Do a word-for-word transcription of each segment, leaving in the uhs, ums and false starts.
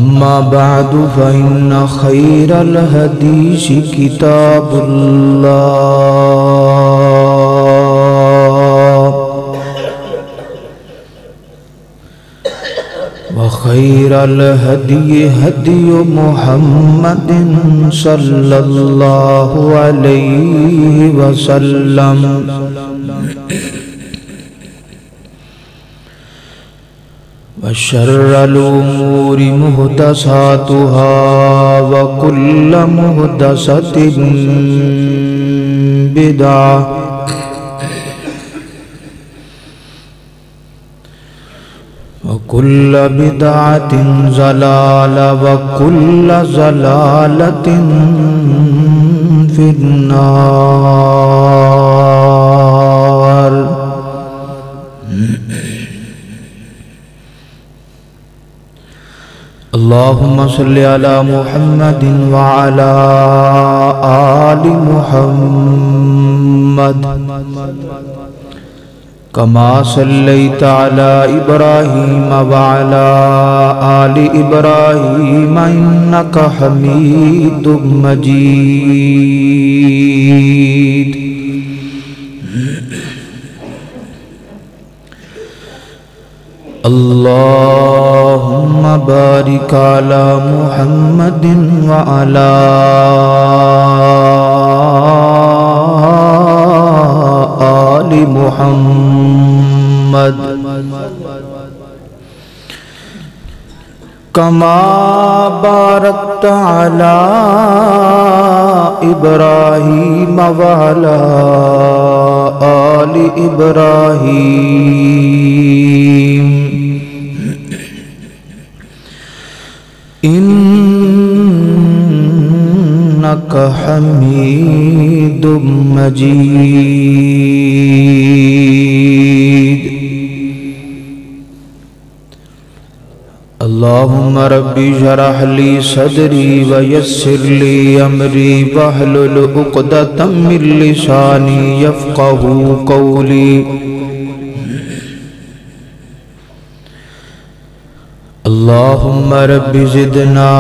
أما بعد فإن خير الحديث كتاب الله وخير الهدي هدي محمد صلى الله عليه وسلم وشر الأمور محدثاتها وكل محدثة بدعة وكل بدعة ضلالة وكل ضلالة في النار. اللهم صل على محمد وعلى آل محمد كما صليت على إبراهيم وعلى آل إبراهيم إنك حميد مجيد. اللهم بارك على محمد وعلى آل محمد كما باركت على إبراهيم وعلى آل إبراهيم إنك حميد مجيد. اللهم ربي اشرح لي صدري ويسر لي أمري واحلل عقدة من لساني يفقهوا قولي. اللهم رب زدنا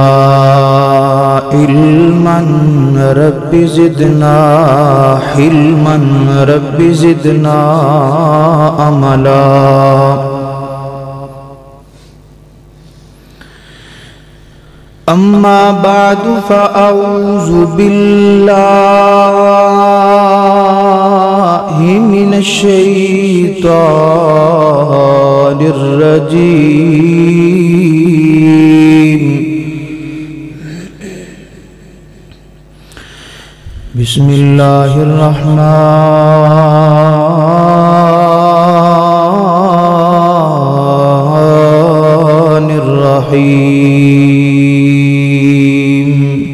علما رب زدنا حلما رب زدنا عملا. أما بعد فأعوذ بالله من الشيطان الرجيم. بسم الله الرحمن الرحيم.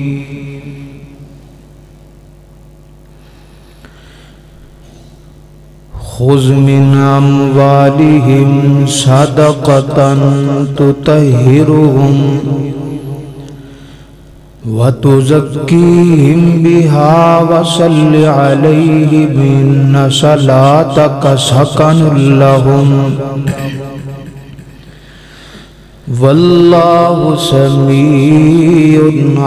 خذ من أموالهم صدقة تطهرهم وتزكيهم بها وصل عليهم إن صلاتك سكن لهم والله سميع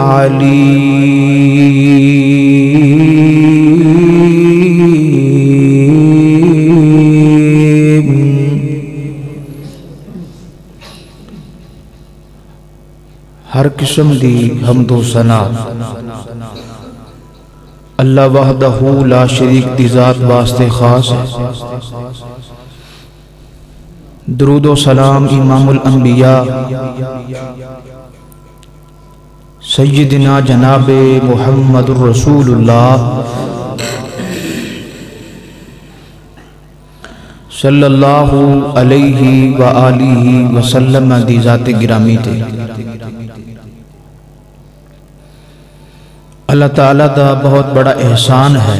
عليم. ہر قسم دی حمد و ثنا اللہ وحدہ لا شریک دی ذات واسطے خاص ہے. درود و سلام امام الانبیاء سیدنا جناب محمد الرسول اللہ صلی اللہ علیہ وآلہ وسلم دی ذات گرامی تے. اللہ تعالیٰ دا بہت بڑا احسان ہے.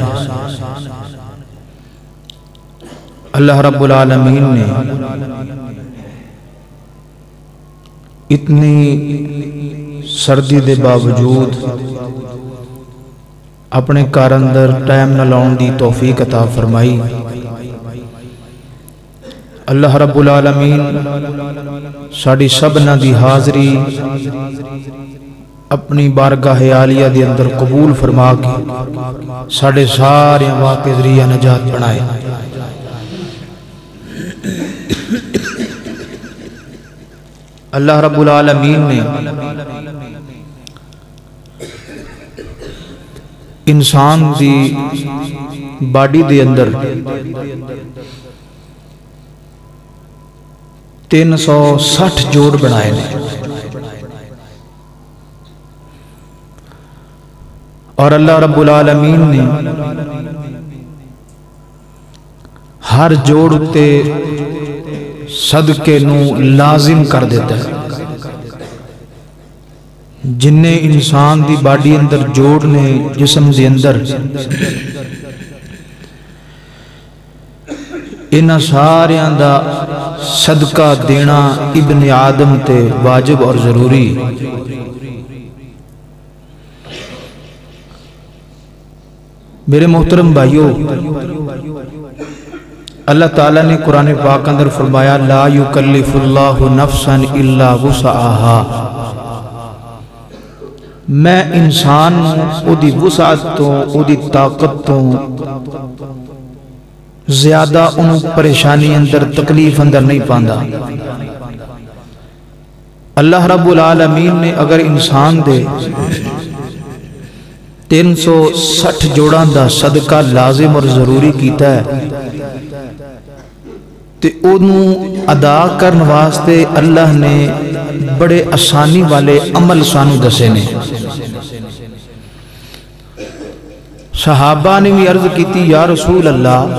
اللہ رب العالمین نے اتنی سردی دے باوجود اپنے کار اندر ٹائم نہ لاؤن دی توفیق عطا فرمائی. اللہ رب العالمین ساڑی سبنا دی حاضری اپنی بارگاہ عالیہ دے اندر قبول فرما کے ساڑے سارے واقع ذریعہ نجات بنائے۔ اللہ رب العالمین نے انسان دی باڈی دے اندر تین سو سٹھ جوڑ بنائے نے، اور اللہ رب العالمین نے ہر جوڑ تے صدقے نو لازم کر دیتا ہے۔ جنہیں انسان دی باڈی اندر جوڑ نے جسم دے اندر، انہاں ساریاں دا صدقہ دینا ابن آدم تے واجب اور ضروری۔ میرے محترم بھائیو، اللہ تعالیٰ نے قرآن پاک اندر فرمایا لا یکلف اللہ نفسا الا وسعہا، میں انسان او دی وسعت تو او دی طاقت تو زیادہ انہوں پریشانی اندر تکلیف اندر نہیں پاندا۔ اللہ رب العالمین نے اگر انسان دے تین سو سٹھ جوڑاں دا صدقہ لازم اور ضروری کیتا ہے تے انہوں ادا کرن واسطے اللہ نے بڑے آسانی والے عمل سانو دسے نے۔ صحابہ نے بھی عرض کیتی یا رسول اللہ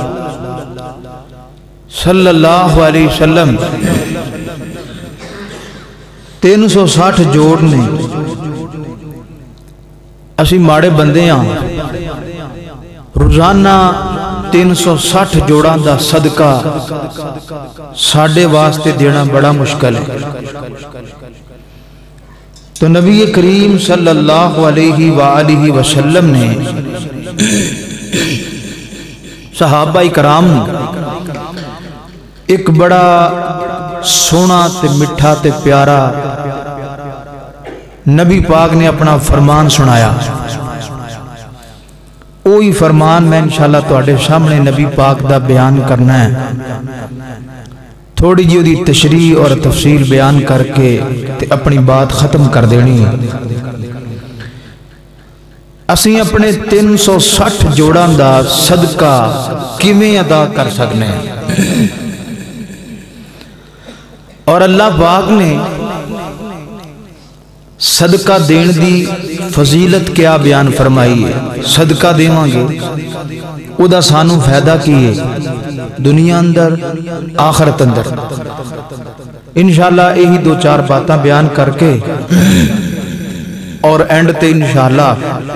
صلی اللہ علیہ وسلم تین سو ساٹھ جوڑ نے، اسی ماڑے بندے ہاں، روزانہ تین سو ساٹھ جوڑاں دا صدقہ ساڑھے واسطے دینا بڑا مشکل ہے۔ تو نبی کریم صلی اللہ علیہ وآلہ وسلم نے صحابہ کرام ایک بڑا سونا تے مٹھا تے پیارا نبی پاک نے اپنا فرمان سنایا۔ اوہی فرمان میں انشاءاللہ تواڈے سامنے نبی پاک دا بیان کرنا ہے، تھوڑی جی دی تشریح اور تفصیل بیان کر کے تے اپنی بات ختم کر دینی ہے۔ اسی اپنے تین سو سٹھ جوڑاں دا صدقہ کیویں ادا کر سکنے ہیں، اور اللہ پاک نے صدقہ دین دی فضیلت کیا بیان فرمائی ہے۔ صدقہ دیواں گے او دا سانو فائدہ کیے دنیا اندر آخرت اندر۔ انشاءاللہ یہی دو چار باتاں بیان کر کے اور اینڈ تے انشاءاللہ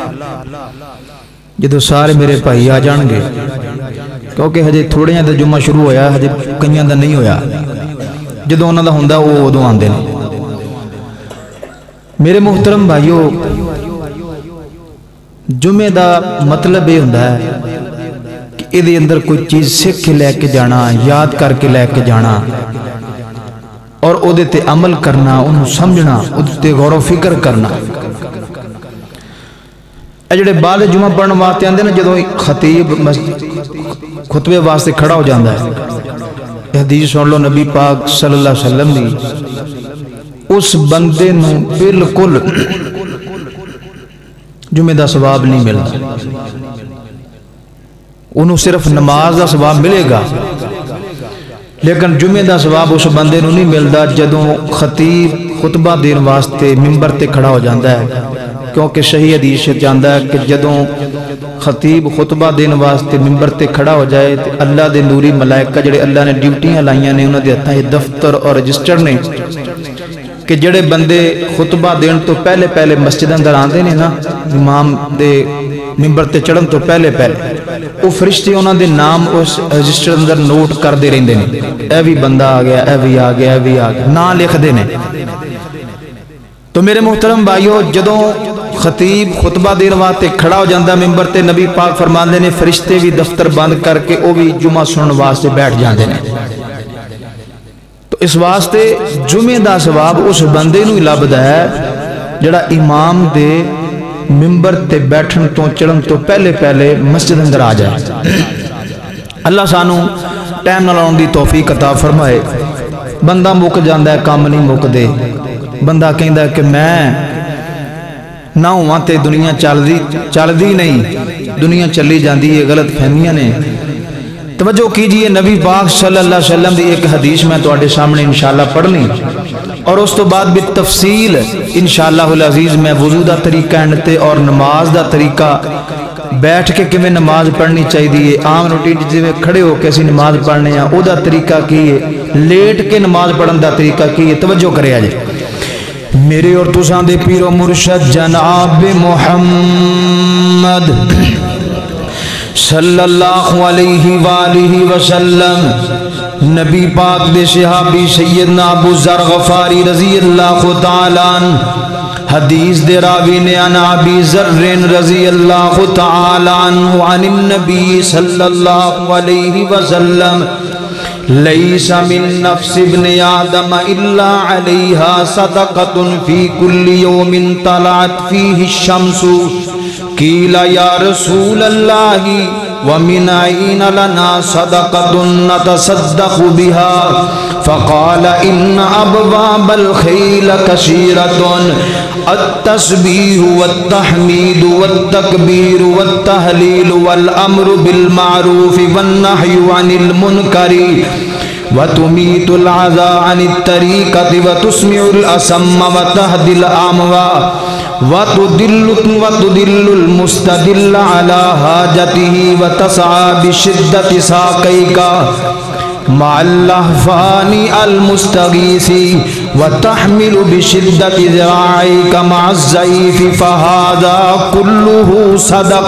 جدو سارے میرے بھائی آ جان گے، کیونکہ ہجے تھوڑے دا جمعہ شروع ہویا، ہجے کئیاں دا نہیں ہویا، جدو انہاں دا ہوندا وہ ادو آندے نے۔ میرے محترم بھائیو، جمعے دا مطلب یہ ہوندا ہے کہ ادھے اندر کوئی چیز سکھ کے لے کے جانا، یاد کر کے لے کے جانا، اور اودے تے عمل کرنا، انہوں سمجھنا، اودے تے غور و فکر کرنا۔ اجڑے بعد جمعہ پڑھن واسطے آندے نا، جدوں خطیب خطبے واسطے کھڑا ہو جاندا ہے، حدیث سن لو نبی پاک صلی اللہ علیہ وسلم دی، اس بندے نو بالکل جمعہ دا ثواب نہیں ملتا، انہوں صرف نماز دا ثواب ملے گا، لیکن جمعہ دا ثواب اس بندے نو نہیں ملتا جدوں خطیب خطبہ دین واسطے منبر تے کھڑا ہو جاندا ہے۔ کیونکہ صحیح حدیث جاندا ہے کہ جدوں خطیب خطبہ دین واسطے منبر تے کھڑا ہو جائے تے اللہ دے نوری ملائکہ جڑے اللہ نے ڈیوٹیاں لائیاں نے، انہاں دے ہتھاں دفتر اور رجسٹر نے، کہ جڑے بندے خطبہ دین تو پہلے پہلے مسجد اندر آندے نے نا، امام دے منبر تے چڑھن تو پہلے پہلے وہ فرشتے انہاں دے نام اس رجسٹر اندر نوٹ کر دے رہندے نے، اے بھی بندہ آ گیا، اے بھی آ گیا، اے بھی آ گیا، نام لکھ دے نے۔ تو میرے محترم بھائیو، جدوں خطیب خطبہ دین واسطے کھڑا ہو جاندہ منبر تے، نبی پاک فرماندے نے فرشتے بھی دفتر بند کر کے او بھی جمعہ سنن واسطے بیٹھ جاندے نے۔ تو اس واسطے جمعے دا ثواب اس بندے نو لبدا ہے جڑا امام دے ممبر تے بیٹھن تو چڑھن تو پہلے پہلے مسجد اندر آ جائے۔ اللہ سانو ٹائم نہ لاؤن دی توفیق عطا فرمائے۔ بندہ مک جاندا ہے، کام نہیں مک دے، بندہ کہندا ہے کہ میں نہ ہواں تے دنیا چل دی چل دی نہیں، دنیا چلی جاندی ہے، غلط فہمیاں نے۔ توجہ کیجئے، نبی پاک صلی اللہ علیہ وسلم دی ایک حدیث میں تواڈے سامنے انشاءاللہ پڑھنی اور اس تو بعد بھی تفصیل انشاءاللہ العزیز میں وضو دا طریقہ انتے اور نماز دا طریقہ، بیٹھ کے کیویں نماز پڑھنی چاہیے، عام روٹین جویں کھڑے ہو کے اسی نماز پڑھنے ہیں او دا طریقہ کی ہے، لیٹ کے نماز پڑھن دا طریقہ کی ہے۔ توجہ کرے جی میرے اور تساں دے پیر و مرشد جناب محمد صلی اللہ علیہ وآلہ وسلم، نبی پاک دے صحابی سیدنا ابو ذر غفاری رضی اللہ تعالیٰ عنہ، حدیث دے راوی نے عن ابی ذر رضی اللہ تعالیٰ عنہ عن النبی صلی اللہ علیہ وسلم، لیس من نفس ابن آدم الا علیہا صدقۃ فی کل یوم طلعت فیہ الشمس، قیل یا رسول اللہ ومن عین لنا صدقۃ نتصدق بها، فقال ان ابواب الخیل کثیرۃ، التسبیح والتحمید والتکبیر والتہلیل والامر بالمعروف والنہی عن المنکر وتمیت العزا عن الطریقۃ وتسمع الأصم وتہدی الأعمى وتدل وتدل المستدل على حاجته وتسعى بشدة ساقيك مع اللهفان المستغيث وتحمل بشدة ذراعيك مع الضعيف فهذا كله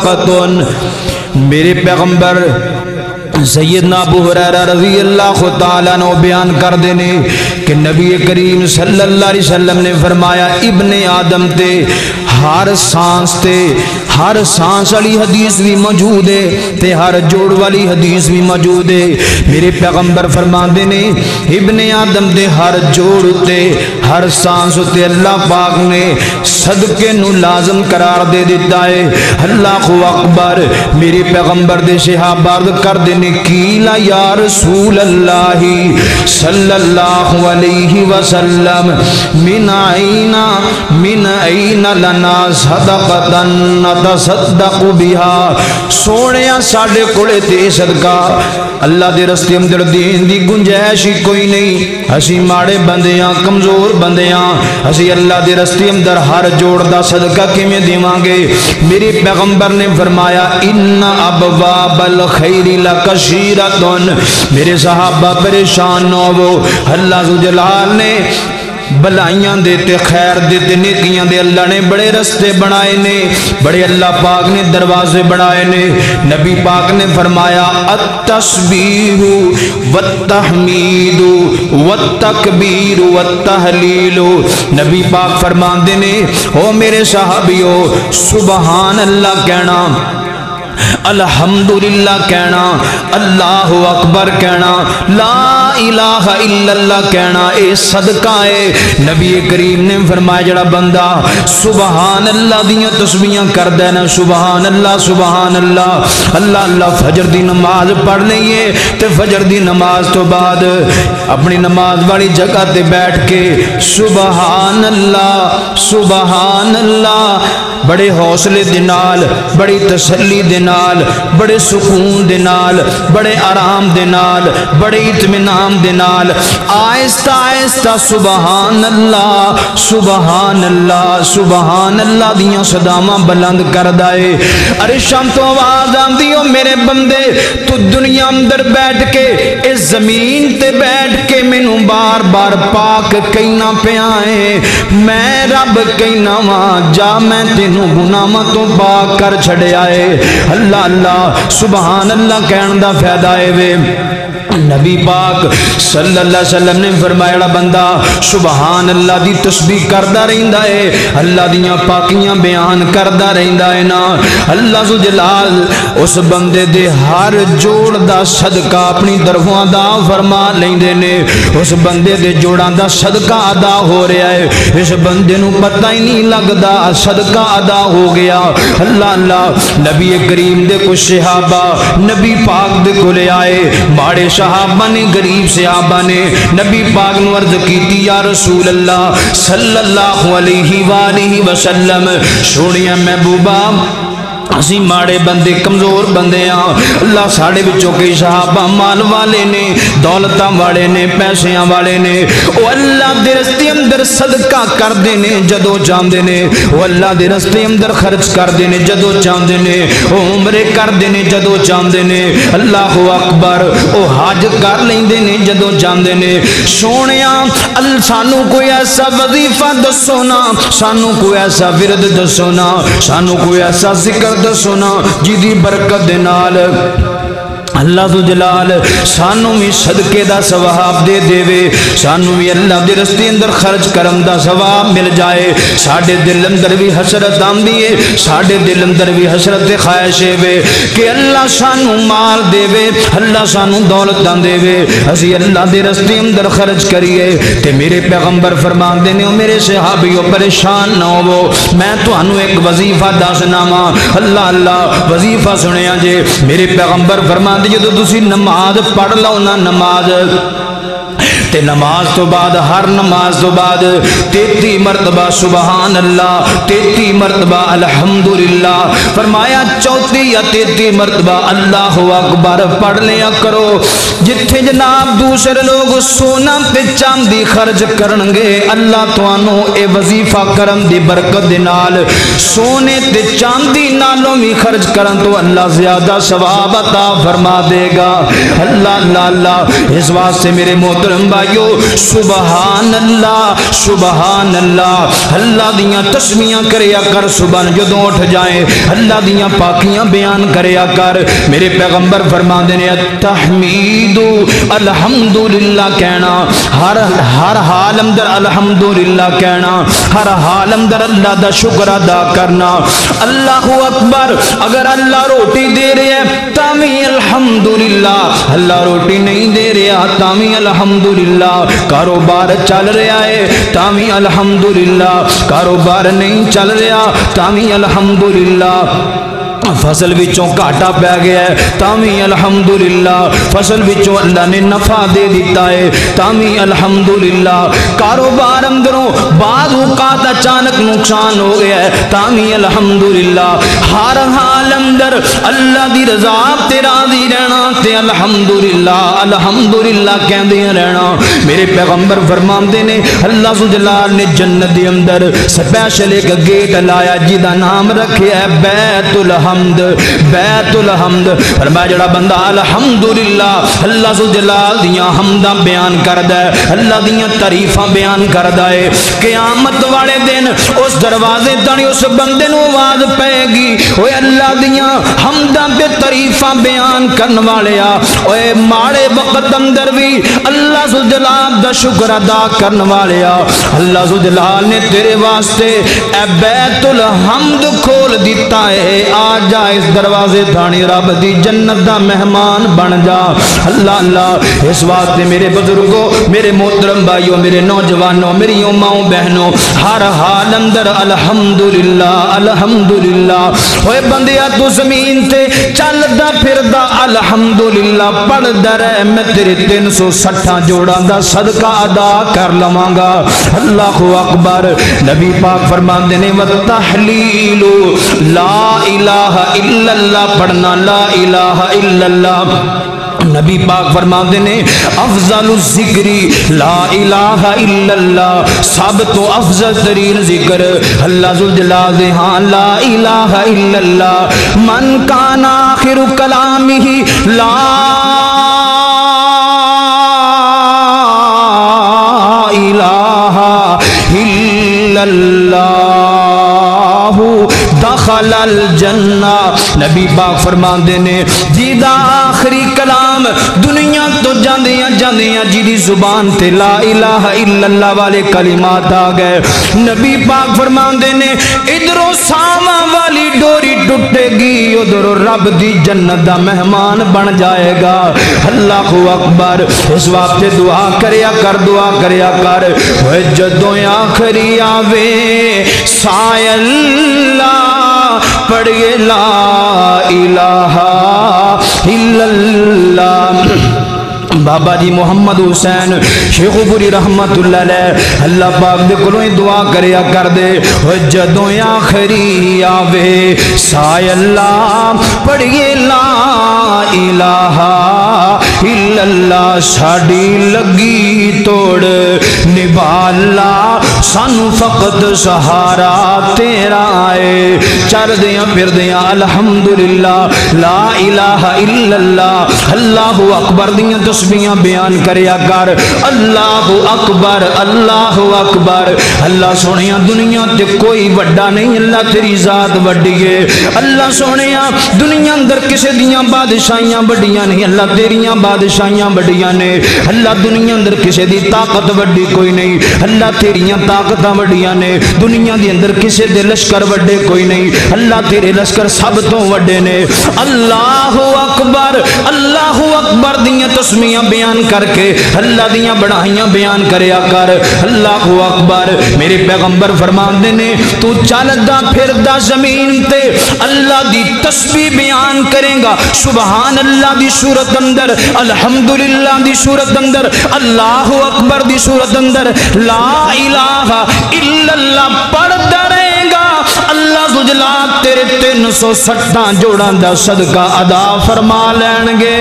صدقة۔ میرے پیغمبر سیدنا ابو ہریرہ رضی اللہ تعالیٰ عنہ بیان کر دینے کہ نبی کریم صلی اللہ علیہ وسلم نے فرمایا ابن آدم تے ہر سانس تے ہر سانس والی حدیث بھی موجود ہے تے ہر جوڑ والی حدیث بھی موجود ہے۔ میرے پیغمبر فرماندے نے ابن آدم دے ہر جوڑ تے ہر سانس تے اللہ پاک نے صدقے نو لازم قرار دے دیتا ہے۔ اللہ اکبر۔ میرے پیغمبر دے صحابہ عرض کر دینے کیلا یا رسول اللہ صلی اللہ علیہ وسلم من عینا من عین لنا صدقتا نتصدق بها، سونیا ساڑھے کڑے تے صدقہ اللہ دے رستے اندر دین دی گنجائش ہی کوئی نہیں، اسی ماڑے بندیاں کمزور بندیاں، اسی اللہ دے رستے اندر ہر جوڑ دا صدقہ کیویں دیواں گے؟ میرے پیغمبر نے فرمایا ان ابواب الخیر لکثیرۃ، میرے صحابہ پریشان نہ ہو، اللہ ذو جلال نے بلائیاں دیتے خیر دیتے نیکیاں دے اللہ نے بڑے رستے بنائے نے، بڑے اللہ پاک نے دروازے بنائے نے۔ نبی پاک نے فرمایا التسبیح والتحمید والتکبیر والتہلیل، نبی پاک فرماندے نے او میرے صحابیو سبحان اللہ کہنا، الحمدللہ کہنا، اللہ اکبر کہنا، لا الہ الا اللہ کہنا، اے صدقہ ہے۔ نبی کریم نے فرمایا جڑا بندہ سبحان اللہ دیاں تسبیحاں کر دینا، سبحان اللہ سبحان اللہ اللہ اللہ، فجر دی نماز پڑھ لئیے تے فجر دی نماز تو بعد اپنی نماز والی جگہ تے بیٹھ کے سبحان اللہ سبحان اللہ بڑے حوصلے دے نال، بڑی تسلی دے نال، بڑے سکون دے نال، بڑے آرام دے نال، بڑے اطمینان دے نال آہستہ آہستہ سبحان اللہ سبحان اللہ سبحان اللہ دیاں صداواں بلند کر دائے۔ عرشاں تو آواز آندی ہو میرے بندے تو دنیا اندر بیٹھ کے اس زمین تے بیٹھ کے مینوں بار بار پاک کہنا پیا ہے، میں رب کہنا وا جا میں تینوں گناہاں تو پاک کر چھڑیا ہے۔ اللہ اللہ سبحان اللہ کہن دا فائدہ ہے وے، نبی پاک صلی اللہ علیہ وسلم نے فرمایا بندہ سبحان اللہ دی تسبیح کردا رہندا ہے اللہ دیاں پاکیاں بیان کردا رہندا ہے نا اللہ ذو جلال اس بندے دے ہر جوڑ دا صدقہ اپنی طرفوں ادا فرما لیندے نے اس بندے دے جوڑاں دا صدقہ ادا ہو رہا ہے اس بندے نو پتہ ہی نہیں لگدا صدقہ ادا ہو گیا اللہ اللہ نبی کریم دے کچھ صحابہ نبی پاک دے کولے آئے ماڑے صحابہ نے غریب صحابہ نے نبی پاک نو عرض کیتی یا رسول اللہ صلی اللہ علیہ وآلہ وسلم سونیا محبوبہ اسی ماڑے بندے کمزور بندے ہاں اللہ ساڑے بچوں کے صحابہ مال والے نے دولتاں والے نے پیسیاں والے نے او اللہ دے رستے اندر صدقہ کر دینے جدو چاندے نے او اللہ دے رستے اندر خرچ کر دینے جدو چاندے نے او عمرے کر دینے جدو چاندے نے اللہ اکبر او حج کر لیں دینے جدو چاندے نے سونیاں سانو کوئی ایسا وظیفہ دسونا سانو کوئی ایسا ورد دسونا سانو کوئی ایسا ذکر دسونا جی دی برکت دے نال اللہ ذو جلال سانو بھی صدقے دا ثواب دے دے وے سانو بھی اللہ دے رستے اندر خرچ کرم دا ثواب مل جائے ساڑھے دل اندر بھی حسرت آم دیئے ساڑھے دل اندر بھی حسرت خواہش وے کہ اللہ سانو مال دے وے اللہ سانو دولت دے وے اسی اللہ دے رستے اندر خرچ کریے تے میرے پیغمبر فرمان دینے ہو میرے صحابیوں پریشان نہ ہو میں تو انو ایک وظیفہ داسنا ماں اللہ اللہ وظیفہ سنیا جے میرے پیغمبر فرمان دینے جدو تسی نماز پڑھ لو نا نماز تے نماز تو بعد ہر نماز تو بعد تیتی مرتبہ سبحان اللہ تیتی مرتبہ الحمدللہ فرمایا چوتھی یا تیتی مرتبہ اللہ اکبر پڑھ لیا کرو جتھے جناب دوسرے لوگ سونا تے چاندی خرچ کرنگے اللہ تو آنو اے وظیفہ کرم دی برکت دی نال سونے تے چاندی نالوں میں خرچ کرن تو اللہ زیادہ ثواب عطا فرما دے گا اللہ اللہ اللہ اس واسطے میرے محترم بھائیو سبحان اللہ سبحان اللہ اللہ دیاں تسمیاں کریا کر سبحان جدوں اٹھ جائیں اللہ دیاں پاکیاں بیان کریا کر میرے پیغمبر فرما دینے التحمید الحمدللہ کہنا ہر ہر حال اندر الحمدللہ کہنا ہر حال اندر اللہ دا شکر ادا کرنا اللہ اکبر اگر اللہ روٹی دے رہے ہیں تامی الحمدللہ اللہ روٹی نہیں دے رہا تامی الحمدللہ کاروبار چل رہا ہے تامی الحمدللہ کاروبار نہیں چل رہا تامی الحمدللہ فصل وچوں گھاٹا پہ گیا ہے تامی الحمدللہ فصل وچوں اللہ نے نفع دے دیتا ہے تامی الحمدللہ کاروبار اندروں بعض اوقات اچانک نقصان ہو گیا ہے تامی الحمدللہ ہر حال اندر اللہ دی رضا تے راضی رہنا تے الحمدللہ الحمدللہ کہندے رہنا میرے پیغمبر فرماندے نے اللہ ذو جلال نے جنت دے اندر سپیشل ایک گیٹ لایا جدا نام رکھیا ہے بیت الحمد بیت الحمد فرمایا جڑا بندہ الحمدللہ اللہ ذو جلال دیاں حمداں بیان کردا ہے اللہ دیاں تعریفاں بیان کردا ہے قیامت والے دن اس دروازے تانی اس بندے نو آواز پائے گی اوے اللہ دیاں حمداں تے تعریفاں بیان کرن والے آ اوے ماڑے وقت اندر بھی اللہ ذو جلال دا شکر ادا کرن والے آ اللہ ذو جلال نے تیرے واسطے اے بیت الحمد کھول دیتا ہے آ جا اس دروازے دھانی رب دی جنت دا مہمان بن جا اللہ اللہ اس واسطے میرے بزرگوں میرے محترم بھائیوں میرے نوجوانوں میری اماؤں بہنوں ہر حال اندر الحمدللہ الحمدللہ ہوئے بندیا تو زمین تے چل دا پھر دا الحمدللہ پڑھ در ہے میں تیرے تین سو سٹھا جوڑا دا صدقہ ادا کر لمانگا اللہ اکبر نبی پاک فرمان دینے وَالتَّحْلِيلُ لا الہ الا اللہ پڑھنا لا الہ الا اللہ نبی پاک فرماتے نے افضل الذکری لا الہ الا اللہ سب تو افضل ترین ذکر اللہ ذوالجلال دے ہاں لا الہ الا اللہ من کان آخر کلامہ لا الہ الا اللہ دخل دخل الجنہ. نبی پاک فرماندے نے جیدہ آخری کلام دنیا تو جاندیاں جاندیاں جیدی زبان تے لا الہ الا اللہ والے کلمات آ گئے. نبی پاک فرماندے نے ادھروں ساواں والی ڈوری ٹوٹے گی ادھروں رب دی جنت دا مہمان بن جائے گا. اللہ اکبر. اس واسطے دعا کریا کر دعا کریا کر جدوں آخری آوے سائے اللہ پڑھئے لا الہ الا اللہ. بابا جی محمد حسین شیخ پوری رحمت اللہ علیہ اللہ پاک دے کولوں دعا کریا کر دے جدوں آخری آوے سائے اللہ پڑھئے لا الہ الا اللہ. ساڈی لگی توڑ نبالا سانو فقط سہارا تیرا آئے. چل دیاں پھر دیاں الحمدللہ لا الہ الا اللہ اللہ اکبر دیاں تسبیحاں بیان کریا کر. اللہ اکبر اللہ اکبر. اللہ سونیا دنیا تے کوئی وڈا نہیں اللہ تیری ذات وڈی ہے. اللہ سونیا دنیا اندر کسے دیاں بادشاہیاں وڈیاں نہیں اللہ تیریاں بادشاہیاں وڈیاں نے. اللہ دنیا اندر کسے دی طاقت وڈی کوئی نہیں اللہ تیریاں طاقتاں وڈیاں نے. دنیا دی اندر کسے دے لشکر وڈے کوئی نہیں اللہ تیرے لشکر سب تو وڈے نے. اللہ اکبر اللہ اکبر دیاں تسبیحاں بیان کر کے اللہ دیاں بڑائیاں بیان کریا کر. اللہ اکبر. میرے پیغمبر فرماندے نے تو چلدا پھردا زمین تے اللہ دی تسبیح بیان کرے گا سبحان اللہ دی صورت اندر الحمدللہ دی صورت اندر اللہ اکبر دی صورت اندر لا الہ الا اللہ پڑھدا رہے گا اللہ سجلا تیرے تین سو سٹھاں جوڑاں دا صدقہ ادا فرما لین گے.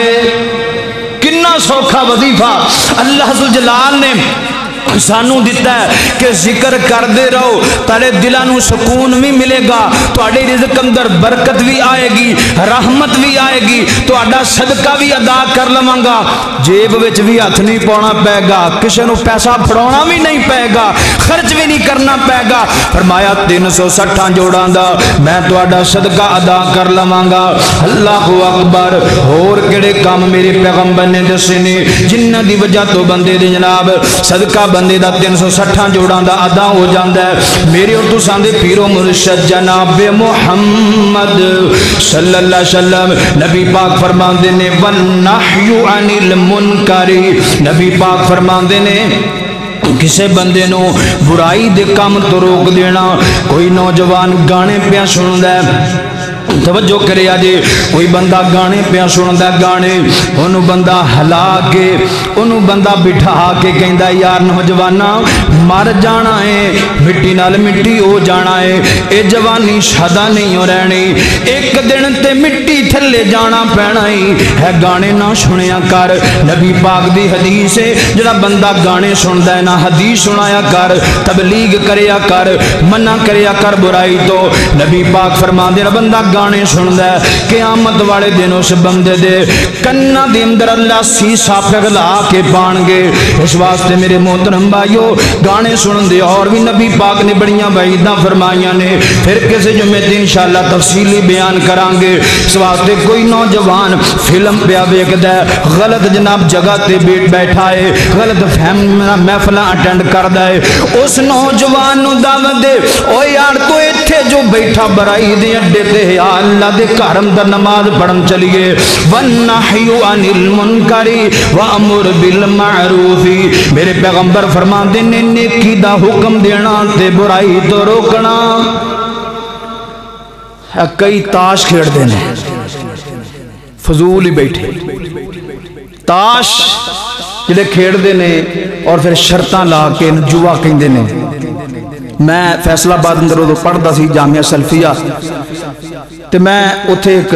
کنا سوکھا وظیفہ اللہ سجلال نے سانو دیتا ہے کہ ذکر کر دے رہو تارے دلانو سکون بھی ملے گا تواڈے رزق اندر برکت بھی آئے گی رحمت بھی آئے گی تواڈا صدقہ بھی ادا کر لواں گا جیب وچ بھی ہاتھ نہیں پاؤنا پے گا کسے نو پیسہ پھڑاونا بھی نہیں پے گا خرچ بھی نہیں کرنا پے گا. فرمایا تین سو سٹھاں جوڑاں دا میں تواڈا صدقہ ادا کر لواں گا. اللہ اکبر. اور کیڑے کام میرے پیغمبر نے دسے نے جنہاں دی وجہ تو بندے دے جناب صدقہ بندے دا تین سو سٹھاں جوڑاں دا ادا ہو جاندا ہے. میرے اور تساں دے پیر و مرشد جناب محمد صلی اللہ علیہ وسلم نبی پاک فرماندے نے والنحی عن المنکر. نبی پاک فرماندے نے کسے بندے نو برائی دے کام تو روک دینا. کوئی نوجوان گانے پیا سندا ہے توجہ کرے آجے کوئی بندہ گانے پیا سندا گانے انہوں بندہ ہلا کے انہوں بندہ بٹھا کے کہندا یار نوجوانا مر جانا ہے مٹی نال مٹی ہو جانا ہے اے جوانی شادہ نہیں ہو رہنی ایک دن تے مٹی تھلے جانا پینا ہی ہے. گانے نہ سنیا کر. نبی پاک دی حدیث ہے جڑا بندہ گانے سندا ہے نہ حدیث سنایا کر تبلیغ کریا کر منع کریا کر برائی تو. نبی پاک فرماندے نے بندہ گانے سندا ہے قیامت والے دن اس بندے دے کنا دے اندر اللہ سیسا پگلا کے پان گے. اس واسطے میرے محترم بھائیو گانے سن دے اور بھی نبی پاک نے بڑیاں وعیداں فرمائیاں نے پھر کسی جمعے دن انشاءاللہ تفصیلی بیان کران گے. اس واسطے کوئی نوجوان فلم پیا ویکھدا ہے غلط جناب جگہ تے بیٹھ بیٹھا ہے غلط فہم محفلاں اٹینڈ کردا ہے اس نوجوان نو دعوت دے او یار تو ایتھے جو بیٹھا برائی دے اڈے تے یا اللہ دے گھر اندر نماز پڑھن چلیے. والنحی عن المنکر وامر بالمعروف. میرے پیغمبر فرماندے نے نیکی دا حکم دینا تے برائی تو روکنا. کئی تاش کھیڑ دینے فضول ہی بیٹھے تاش جڑے کھیڑ دینے اور پھر شرطاں لا کے جوا کہندے نے. میں فیصلہ آباد اندر ادو پڑھتا سی جامعہ سلفیہ تے میں اتھے ایک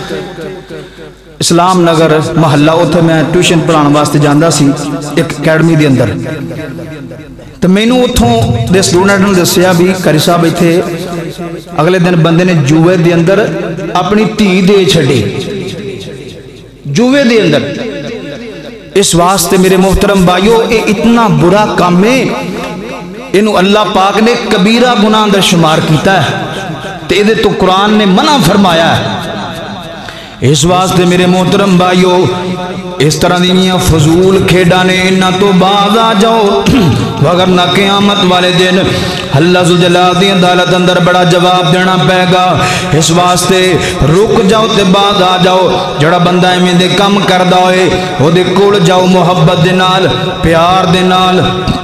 اسلام نگر محلہ اتھے میں ٹیوشن پڑھان واسطے جاندا سی ایک اکیڈمی دے اندر. تو میں نو اتھوں دے سٹوڈنٹ نے دسیا بھی قاری صاحب ایتھے اگلے دن بندے نے جوے دے اندر اپنی دھی دے چھڈی جوے دے اندر. اس واسطے میرے محترم بھائیو اے اتنا برا کام ہے انہوں اللہ پاک نے کبیرہ گناہ اندر شمار کیتا ہے. تے دے تو قرآن نے منع فرمایا ہے۔ اس واسطے میرے محترم بھائیو اس طرح دیاں فضول کھیڈانے انہاں تو باز آ جاؤ، وگرنہ قیامت والے دن اللہ ذوالجلال دی عدالت اندر بڑا جواب دینا پائے گا۔ اس واسطے رک جاؤ تے باز آ جاؤ۔ جڑا بندہ ایویں دے کم کردا ہوئے او دے کول جاؤ، محبت دے نال، پیار دے نال،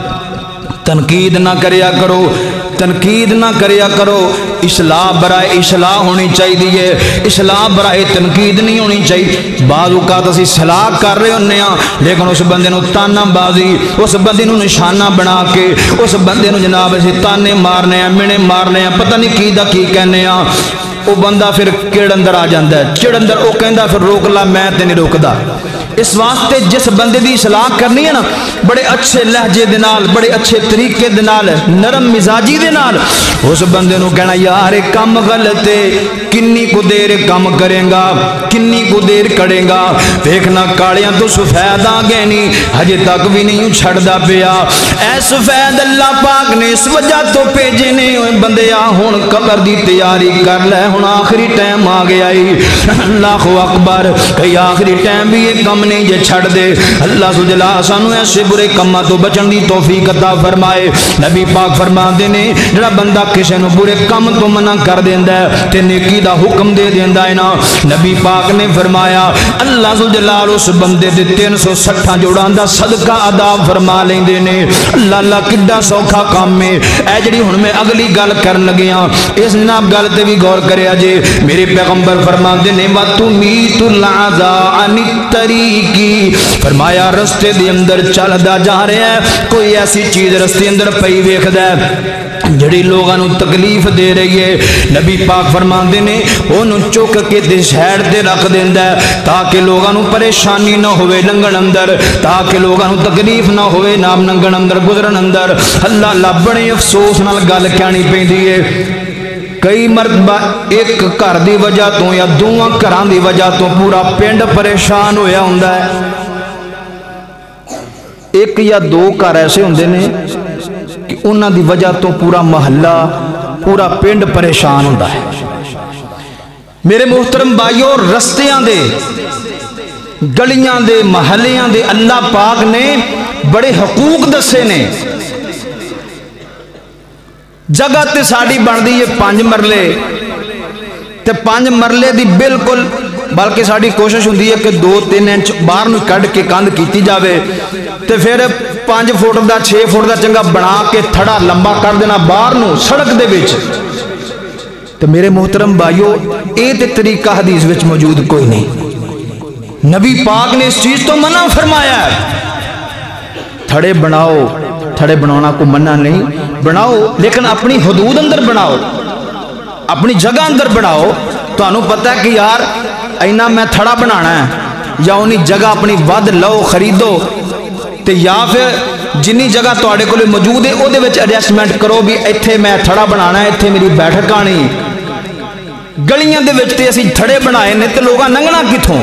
تنقید نہ کریا کرو، تنقید نہ کریا کرو۔ اصلاح برائے اصلاح ہونی چاہیے، اصلاح برائے تنقید نہیں ہونی چاہیے۔ بعض اوقات اسی صلاح کر رہے ہونے ہاں لیکن اس بندے نو تانا بازی، اس بندے نو نشانہ بنا کے اس بندے نو جناب اسی تانے مارنے ہیں، منے مارنے ہیں، پتہ نہیں کی دا کی کہنے ہاں۔ وہ بندہ پھر کیڑ اندر آ جاندہ ہے، چڑ اندر وہ کہندہ پھر روک لا، میں تے نہیں روکدا۔ اس واسطے جس بندے دی اصلاح کرنی ہے نا، بڑے اچھے لہجے دے نال، بڑے اچھے طریقے دے نال، نرم مزاجی دے نال اس بندے نو کہنا یار کم غلط ہے، کنی کو دیر کم کریں گا، کنی کو دیر کریں گا، دیکھنا کالیاں تو سفید آ گئے نہیں، ہجے تک بھی نہیں چھڑدا پیا۔ اے سفید اللہ پاک نے اس وجہ تو بھیجے نے، بندے آ ہن قبر دی تیاری کر لے، ہن آخری ٹائم آ گیا ہی۔ اللہ اکبر، کئی آخری ٹائم بھی یہ کم نہیں جے چھڑ دے۔ اللہ ذوالجلال سانو ایسے برے کماں تو بچن دی توفیق عطا فرمائے۔ نبی پاک فرماندے نے جڑا بندہ کسے نو برے کم تو منع کر دیندا ہے تے نیکی دا حکم دے دیندا ہے نا، نبی پاک نے فرمایا اللہ ذوالجلال اس بندے دے تین سو سٹھاں جوڑاں دا صدقہ ادا فرما لیندے نے۔ اللہ اللہ کڈا سوکھا کام ہے۔ اے جڑی ہن میں اگلی گل کرن لگیاں اس جناب گل تے بھی غور کریا جے۔ میرے پیغمبر فرماندے نے وَتُمِيتُ الْعَذَا عَنِ الطَّرِيقِ، فرمایا رستے دے اندر چلدا جا رہا ہے، کوئی ایسی چیز رستے اندر پئی ویکھدا ہے جڑی لوگاں نو تکلیف دے رہی ہے، نبی پاک فرماندے نے اونوں چک کے تے سائیڈ تے رکھ دیندا ہے تاکہ لوگاں نو پریشانی نہ ہوئے لنگن اندر، تاکہ لوگاں نو تکلیف نہ ہوئے نام لنگن اندر گزرن اندر۔ اللہ اللہ بڑے افسوس نال گل کہنی پیندی ہے، کئی مرتبہ ایک گھر دی وجہ تو یا دوواں گھراں دی وجہ تو پورا پنڈ پریشان ہویا ہوندا ہے۔ ایک یا دو گھر ایسے ہوندے نے کہ انہاں دی وجہ تو پورا محلہ پورا پنڈ پریشان ہوندا ہے۔ میرے محترم بھائیو، رستیاں دے، گلیاں دے، محلیاں دے اللہ پاک نے بڑے حقوق دسے نے۔ جگہ تے ساڑی بن دی یہ پانچ مرلے تے پانچ مرلے دی بالکل، بلکہ ساڑی کوشش ہوندی ہے کہ دو تین انچ باہر نو کڈ کے کاندھ کیتی جاوے تے پھر پانچ فٹ دا چھ فٹ دا چنگا بنا کے تھڑا لمبا کر دینا باہر نو سڑک دے وچ۔ تو میرے محترم بھائیو اے تے طریقہ حدیث وچ موجود کوئی نہیں۔ نبی پاک نے اس چیز تو منع فرمایا ہے، تھڑے بناؤ، تھڑے بنانا کو منع نہیں، بناؤ لیکن اپنی حدود اندر بناؤ، اپنی جگہ اندر بناؤ۔ تو انہوں پتہ ہے کہ یار اینا میں تھڑا بنانا ہے، یا انہی جگہ اپنی ود لو خریدو تے یا پھر جنی جگہ تو آڑے کو لئے موجود ہے او دے وچ ایڈجسٹمنٹ کرو بھی ایتھے میں تھڑا بنانا ہے، ایتھے میری بیٹھک آنی۔ گلیاں دے وچ تے اسی تھڑے بنائے نے تے لوگاں ننگنا کتھوں،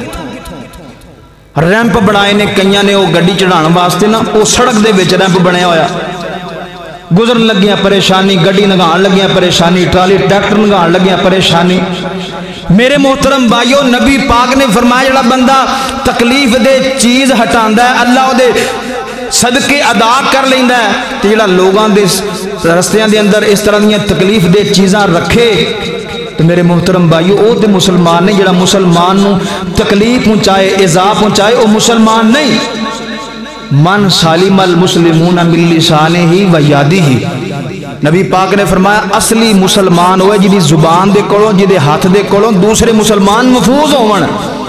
ریمپ بنائے نے کئیاں نے وہ گڈی چڑھان واسطے نا، وہ سڑک دے وچ ریمپ بنایا ہویا، گزرن لگیاں پریشانی، گڈی نگان لگیاں پریشانی، ٹرالی ٹریکٹر نگان لگیاں پریشانی۔ میرے محترم بھائیو نبی پاک نے فرمایا جڑا بندہ تکلیف دے چیز ہٹاندا ہے اللہ دے صدقے ادا کر لیندا ہے، تے جڑا لوگاں دے رستیاں دے اندر اس طرح دیاں تکلیف دے چیزاں رکھے تو میرے محترم بھائیو او تے مسلمان نہیں، جڑا مسلمان نو تکلیف پہنچائے ایذا پہنچائے او مسلمان نہیں۔ من سالم المسلمون من لسانہ و یدہ، نبی پاک نے فرمایا اصلی مسلمان ہوئے جدی زبان دے کولوں جدے ہاتھ دے کولوں دوسرے مسلمان محفوظ ہون۔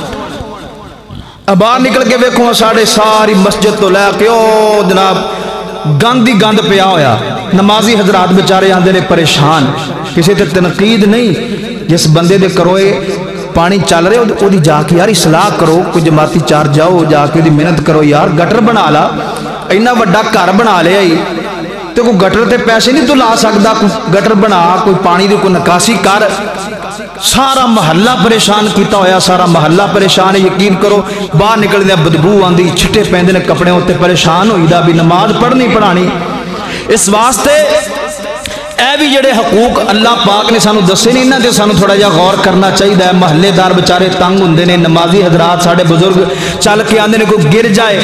باہر نکل کے ویکھو ساڑھے ساری مسجد تو لے کے او جناب گند ہی گند پیا ہویا، نمازی حضرات بیچارے آندے نے پریشان، کسی تے تنقید نہیں، جس بندے دے کروئے پانی چل رہے او دی جا کے یار اصلاح کرو، کوئی جماعتی چار جاؤ جا کے دی محنت کرو، یار گٹر بنا لا، اینا وڈا گھر بنا لیا ہی تو کوئی گٹر تے پیسے نہیں تو لا سکدا، کوئی گٹر بنا، کوئی پانی دی کوئی نکاسی کر۔ سارا محلہ پریشان کیتا ہویا، سارا محلہ پریشان ہے، یقین کرو باہر نکل دیا بدبو آندی، چھٹے پہندے نے کپڑے ہوتے، پریشان ہوئی دا بھی نماز پڑھنی پڑھانی۔ اس واسطے اے بھی جڑے حقوق اللہ پاک نے سانو دسے نہیں، انہاں تے سانو تھوڑا جا غور کرنا چاہیے۔ محلے دار بچارے تنگ ہوندے نے، نمازی حضرات ساڈے بزرگ چل کے آندے نے کوئی گر جائے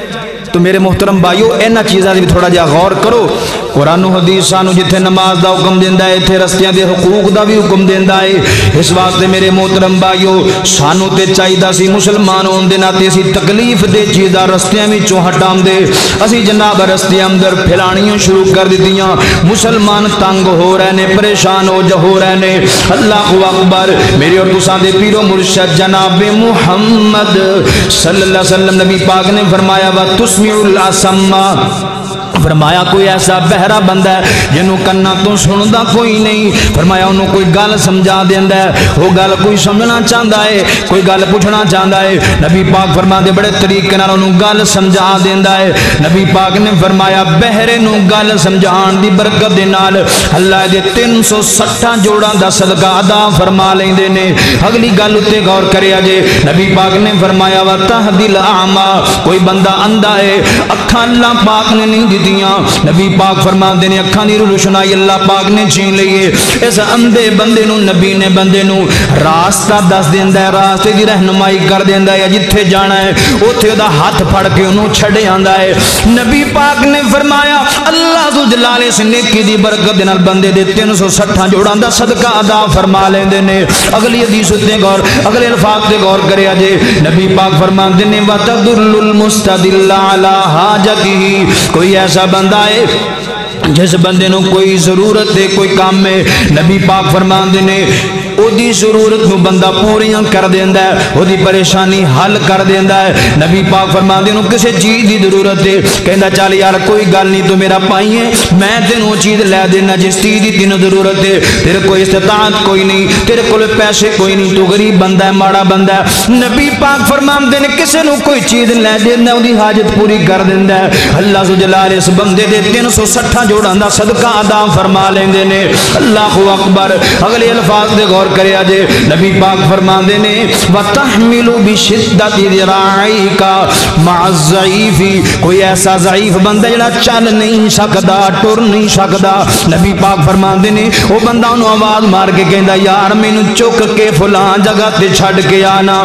تو میرے محترم بھائیو اینا چیزاں بھی تھوڑا جا غور کرو۔ قرآن و حدیث سانو جتھے نماز دا حکم دیندا ہے تے رستیاں دے حقوق دا بھی حکم دیندا ہے۔ اس واسطے میرے محترم بھائیو سانو تے چاہیدا سی مسلمان ہون دے ناتے اسی تکلیف دے چیزاں رستیاں وچوں ہٹاون دے، اسی جناب رستیاں اندر پھیلانیاں شروع کر دتیاں، مسلمان تنگ ہو رہے نے، پریشان ہو جا ہو رہے نے۔ اللہ اکبر۔ میرے اور تساں دے پیر و مرشد جناب محمد صلی اللہ علیہ وسلم نبی پاک نے فرمایا وا تسمع الاسما، فرمایا کوئی ایسا بہرا بندہ ہے جنہوں کنا تو سندا کوئی نہیں، فرمایا انہوں کوئی گل سمجھا دیندا ہے، وہ گل کوئی سمجھنا چاہتا ہے، کوئی گل پوچھنا چاہتا ہے، نبی پاک فرما دے بڑے طریقے نال انہوں گل سمجھا دیندا ہے۔ نبی پاک نے فرمایا بہرے نو گل سمجھان دی برکت دے نال اللہ دے تین سو سٹھاں جوڑاں دا صدقہ ادا فرما لیندے نے۔ اگلی گل تے غور کریا جے، نبی پاک نے فرمایا وا تہدی الاعمی، کوئی بندہ اندھا ہے، اکھاں اللہ پاک نے نہیں دیتی، نبی پاک فرماندے نے اکھاں دی روشنائی اللہ پاک نے چھین لئی، اس اندھے بندے نو نبی نے بندے نو راستہ دس دیندا ہے، راستے دی رہنمائی کر دیندا ہے، جتھے جانا ہے اوتھے دا ہاتھ پھڑ کے انہوں چھڑے آندا ہے۔ نبی پاک نے فرمایا اللہ ذو جلال اس نیکی دی برکت دے نال بندے دے تین سو سٹھاں جوڑاں دا صدقہ ادا فرما لیندے نے۔ اگلی حدیث تے غور، اگلے الفاظ تے غور کریا جے، نبی پاک فرماندے نے وتدل المستدل علی حاجتہ، کوئی ایسا بندہ ہے جس بندے نو کوئی ضرورت ہے، کوئی کام ہے، نبی پاک فرماندے نے او دی ضرورت نو بندہ پوریاں کر دیندا ہے، او دی پریشانی حل کر دیندا ہے۔ نبی پاک فرماندے نو کسے چیز دی ضرورت ہے، کہندا چل یار کوئی گل نہیں تو میرا پائی ہے، میں تینوں چیز لے دینا جس چیز دی تینوں ضرورت ہے، تیرے کوئی استطاعت کوئی نہیں، تیرے کول پیسے کوئی نہیں، تو غریب بندہ ہے، ماڑا بندہ ہے، نبی پاک فرماندے نے کسے نو کوئی چیز لے دینا، او دی حاجت پوری کر دیندا ہے۔ اللہ ذو جلال اس بندے دے تین سو سٹھاں جوڑاں دا صدقہ ادا فرما لیندے نے۔ اللہ اکبر۔ اگلے الفاظ دے غور کریا جے، نبی پاک فرماندے نے وَتَحْمِلُ بِشِدَّةِ ذِرَاعِكَ مَعَ الضَّعِيفِ، کوئی ایسا ضعیف بندہ جڑا چل نہیں سکدا، ٹر نہیں سکدا، نبی پاک فرماندے نے وہ بندہ انہوں آواز مار کے کہندا یار مینوں چک کے فلاں جگہ تے چھڈ کے آنا،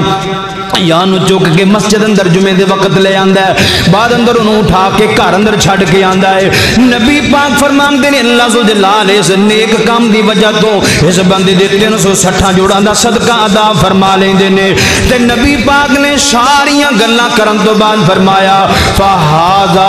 یا نو چک کے مسجد اندر جمعے دے وقت لے آندا ہے، بعد اندر انہوں اٹھا کے گھر اندر چھڈ کے آندا ہے۔ نبی پاک فرماندے نے اللہ ذو جلال اس نیک کام دی وجہ تو اس بندے دے تین سو سٹھاں جوڑاں دا صدقہ ادا فرما لیندے نے۔ تے نبی پاک نے ساریاں گلاں کرن تو بعد فرمایا فہذا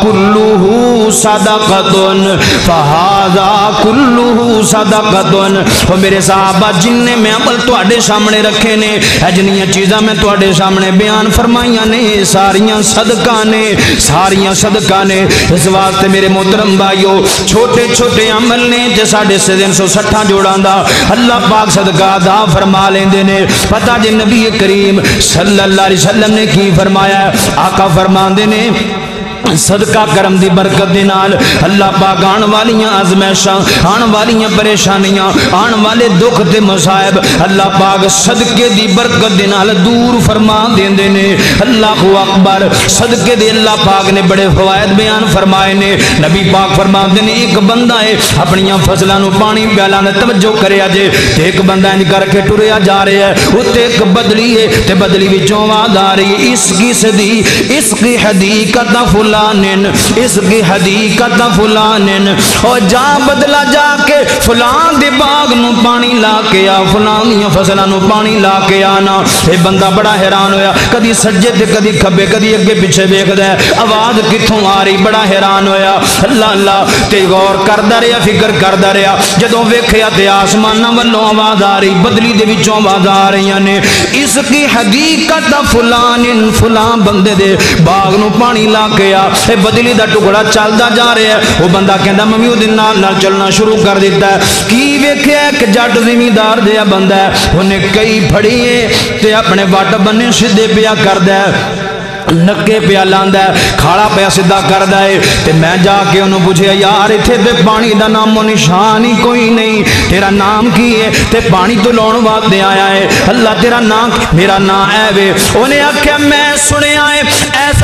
کلہ صدقۃ، فہذا کلہ صدقۃ، او میرے صحابہ جن نے میں عمل تواڈے سامنے رکھے نے، جنیاں چیزاں میں تواڈے سامنے بیان فرمائیاں نے، ساریاں صدقہ نے، ساریاں صدقہ نے۔ اس واسطے میرے محترم بھائیو چھوٹے چھوٹے عمل نے جے ساڈے تین سو سٹھاں جوڑاں دا اللہ پاک صدقہ ادا فرما لیندے نے۔ پتہ جے نبی کریم صلی اللہ علیہ وسلم نے کی فرمایا ہے، آقا فرماندے نے صدقہ کرم دی برکت دے نال اللہ پاک آن والیاں آزمائشاں، آن والیاں پریشانیاں، آن والے دکھ تے مصائب اللہ پاک صدقے دی برکت دے نال دور فرما دیندے نے۔ اللہ اکبر۔ صدقے دے اللہ پاک نے بڑے فوائد بیان فرمائے نے۔ نبی پاک فرماندے نے ایک بندہ ہے اپنیاں فصلاں نو پانی پلانا، توجہ کریا جے، تے ایک بندہ ان کر کے ٹریا جا رہا ہے، اوتے ایک بدلی ہے تے بدلی وچوں آواز آ رہی ہے اس کی صدی اس کی حدیقت فلان، اس کی حدیقت فلان، اور جا بدلا جا کے فلان دے باغ نو پانی لا کے آ، فلان دیاں فصلاں نو پانی لا کے آنا۔ اے بندہ بڑا حیران ہویا، کدی سجے تے کدی کھبے کدی اگے پیچھے ویکھدا ہے، آواز کتھوں آ رہی، بڑا حیران ہویا، اللہ اللہ تے غور کردا رہیا، فکر کردا رہیا، جدوں ویکھیا تے آسماناں والوں آواز آ رہی، بدلی دے وچوں آواز آ رہیاں نے، اس کی حدیقت فلان، فلان بندے دے باغ نو پانی لا کے آ۔ اے بدلی دا ٹکڑا چلدا جا رہا ہے، وہ بندہ کہندا میں بھی اودے نال نال چلنا شروع کر دیتا ہے۔ کی ویکھیا ایک جٹ زمیندار جہا بندہ ہے، انہیں کئی پھڑی ہے تے اپنے وٹ بنے سیدھے پیا کردا ہے، نکے پیا لاندا ہے، کھاڑا پیا سیدھا کردا ہے، تے میں جا کے انہوں پوچھیا یار ایتھے تے پانی دا نام و نشان ہی کوئی نہیں، تیرا نام کی ہے؟ تے پانی تو لاؤن واسطے آیا ہے، اللہ تیرا نام؟ میرا نام اے وے۔ انہیں آکھیا میں سنیا ہے ایس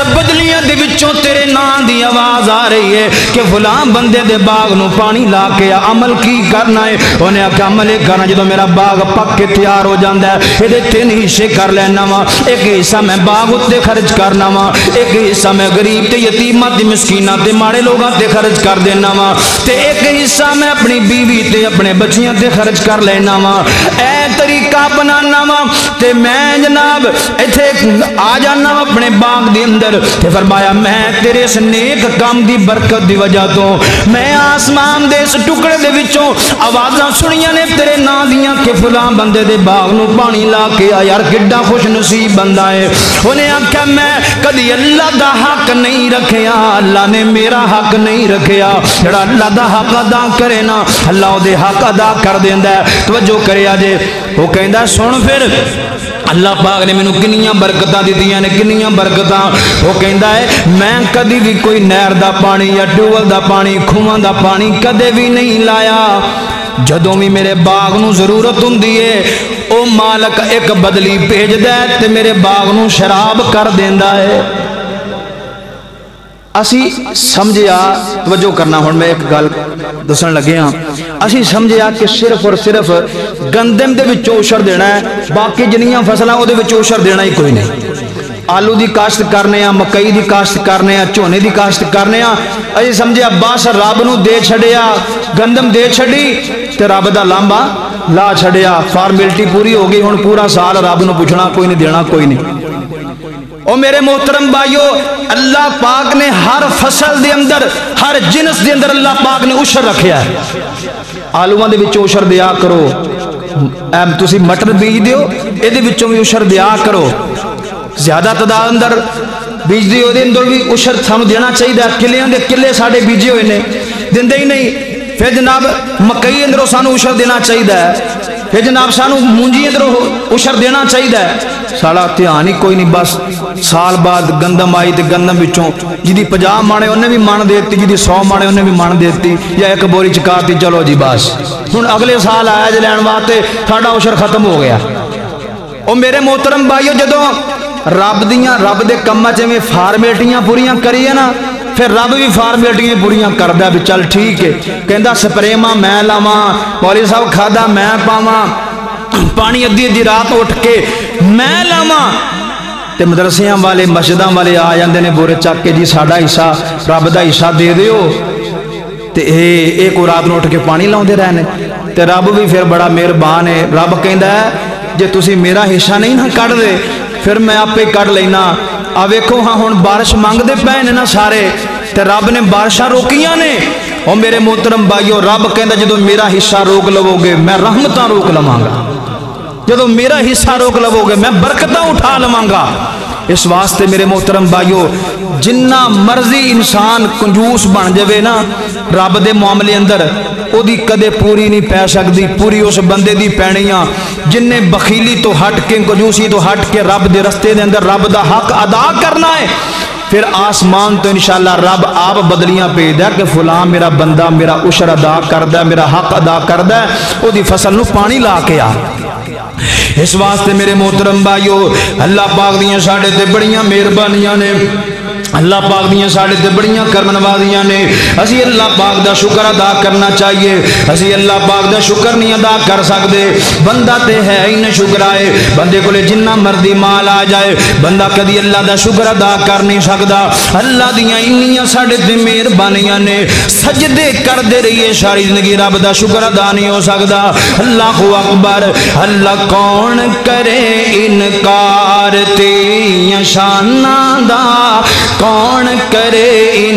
بجلیاں دے وچوں تیرے نام دی آواز آ رہی ہے کہ فلاں بندے دے باغ نو پانی لا کے عمل کی کرنا ہے. انہیں آکھا عمل کرنا جدو میرا باغ پک کے تیار ہو جاندہ ہے یہ تین حصے کر لینا وا. ایک حصہ میں باغ اتے خرچ کرنا وا, ایک حصہ میں غریب تے یتیماں تے مسکیناں تے ماڑے لوگاں تے خرچ کر دینا وا, تے ایک حصہ میں اپنی بیوی تے اپنے بچیاں تے خرچ کر لینا وا. اے طریقہ بنانا وا تے میں جناب ایتھے آ جانا وا اپنے باغ دے اندر. تے فرمایا میں تیرے اس نیک کام دی برکت دی وجہ تو میں آسمان دے اس ٹکڑے دے وچوں آوازاں سنیاں نے تیرے نا دیاں کہ فلاں بندے دے باغ نو پانی لا کے آ. یار کڈا خوش نصیب بندہ ہے. انہیں آکھا میں کدی اللہ دا حق نہیں رکھیا, اللہ نے میرا حق نہیں رکھیا. جڑا اللہ دا حق ادا کرے نا اللہ دے حق ادا کر دیندا ہے. توجہ کریا جے. وہ کہندا سن پھر اللہ پاک نے مینوں کنیاں برکتاں دتیاں نے, کنیاں برکتاں. وہ کہندا ہے میں کدی بھی کوئی نہر دا پانی یا ٹیوبل دا پانی کھواں دا پانی کدے بھی نہیں لایا. جدوں بھی میرے باغ نو ضرورت ہوندی ہے او مالک ایک بدلی بھیجدا ہے تے میرے باغ نو شراب کر دیندا ہے. اسی سمجھیا, توجہ کرنا ہن میں ایک گل دسن لگے ہاں, اسی سمجھیا کہ صرف اور صرف گندم دے وچ اوشر دینا ہے, باقی جنیاں فصلاں او دے وچ اوشر دینا ہی کوئی نہیں. آلو دی کاشت کرنے ہاں, مکئی دی کاشت کرنے ہاں, جھونے دی کاشت کرنے ہاں. اسی سمجھیا بس رب نو دے چھڑیا, گندم دے چھڑی تے رب دا لامبا لا چھڑیا, فارمیلٹی پوری ہو گئی. ہن پورا سال رب نو پوچھنا کوئی نہیں, دینا کوئی نہیں. او میرے محترم بھائیو, اللہ پاک نے ہر فصل دے اندر, ہر جنس دے اندر اللہ پاک نے عشر رکھیا ہے. آلوان دے وچوں عشر دیا کرو, ایم تسی مٹر بیج دیو اے دے وچوں بھی عشر دیا کرو. زیادہ تعداد اندر بیج دیو دے اندر بھی عشر سانو دینا چاہیے. کلیاں دے کلے ساڑے بیجے ہوئے نے, دیندے ہی نہیں. پھر جناب مکئی اندروں سانو عشر دینا چاہیے. پھر جناب سانو مونجی اندروں عشر دینا چاہیے. ساڑا دھیان ہی کوئی نہیں. بس سال بعد گندم آئی تے گندم وچوں جدی پجاہ مانے انہیں بھی مان دیتی, جدی سو مانے انہیں بھی مان دیتی, یا ایک بوری چکاتی, چلو جی بس ہن اگلے سال آیا جے لین واسطے ساڑا عشر ختم ہو گیا. او میرے محترم بھائیو, جدوں رب دیاں رب دے کماں چ میں فارمیلٹیاں پوریاں کریے نا, پھر رب بھی فارمیلٹیاں پوریاں کردا بھی چل ٹھیک ہے. کہندا سپریواں میں لاواں, مولوی صاحب کھادا میں پاواں, پانی ادھی ادھی رات اٹھ کے میں لاواں. تے مدرسیاں والے مسجداں والے آ جاندے نے بورے چک کے, جی ساڈا حصہ رب دا حصہ دے دیو. تے اے اے کو رات نو اٹھ کے پانی لاؤندے رہنے. تے رب بھی پھر بڑا مہربان ہے. رب کہندا ہے جے تسی میرا حصہ نہیں نہ کڈ دے پھر میں آپے کڈ لینا. آ ویکھو ہاں ہن بارش منگدے پے نے نا سارے, تے رب نے بارشاں روکیاں نے. او میرے محترم بھائیو, رب کہندا جدوں میرا حصہ روک لو گے میں رحمتاں روک لواں گا. جدوں میرا حصہ روک لو گے میں برکتاں اٹھا لواں گا. اس واسطے میرے محترم بھائیو, جنہ مرضی انسان کنجوس بن جاوے نا رب دے معاملے اندر او دی کدے پوری نہیں پے سکتی. پوری اس بندے دی پینیاں جن نے بخیلی تو ہٹ کے, کنجوسی تو ہٹ کے رب دے رستے دے اندر رب دا حق ادا کرنا ہے. پھر آسمان تو انشاءاللہ رب آپ بدلیاں بھیجدا کہ فلاں میرا بندہ میرا عشر ادا کردا, میرا حق ادا کردا, او دی فصل نو پانی لا کے آ. اس واسطے میرے محترم بھائیو, اللہ پاک دیاں ساڈے تے بڑیاں مہربانیاں نے, اللہ پاک دیاں ساڑے تے بڑیاں کرم نوازیاں نے. اسی اللہ پاک دا شکر ادا کرنا چاہیے. اسی اللہ پاک دا شکر نہیں ادا کر سکتے. بندہ تے ہے ہی نہ شکر آئے, بندے کو لے جنہ مردی مال آ جائے بندہ کدی اللہ دا شکر ادا کر نہیں سکتا. اللہ دیاں انیاں ساڑے تے مہربانیاں نے, سجدے کر دے رہیے ساری زندگی رب دا شکر ادا نہیں ہو سکتا. اللہ اکبر. اللہ کون کرے انکار تیریاں شاناں دا, کون کرے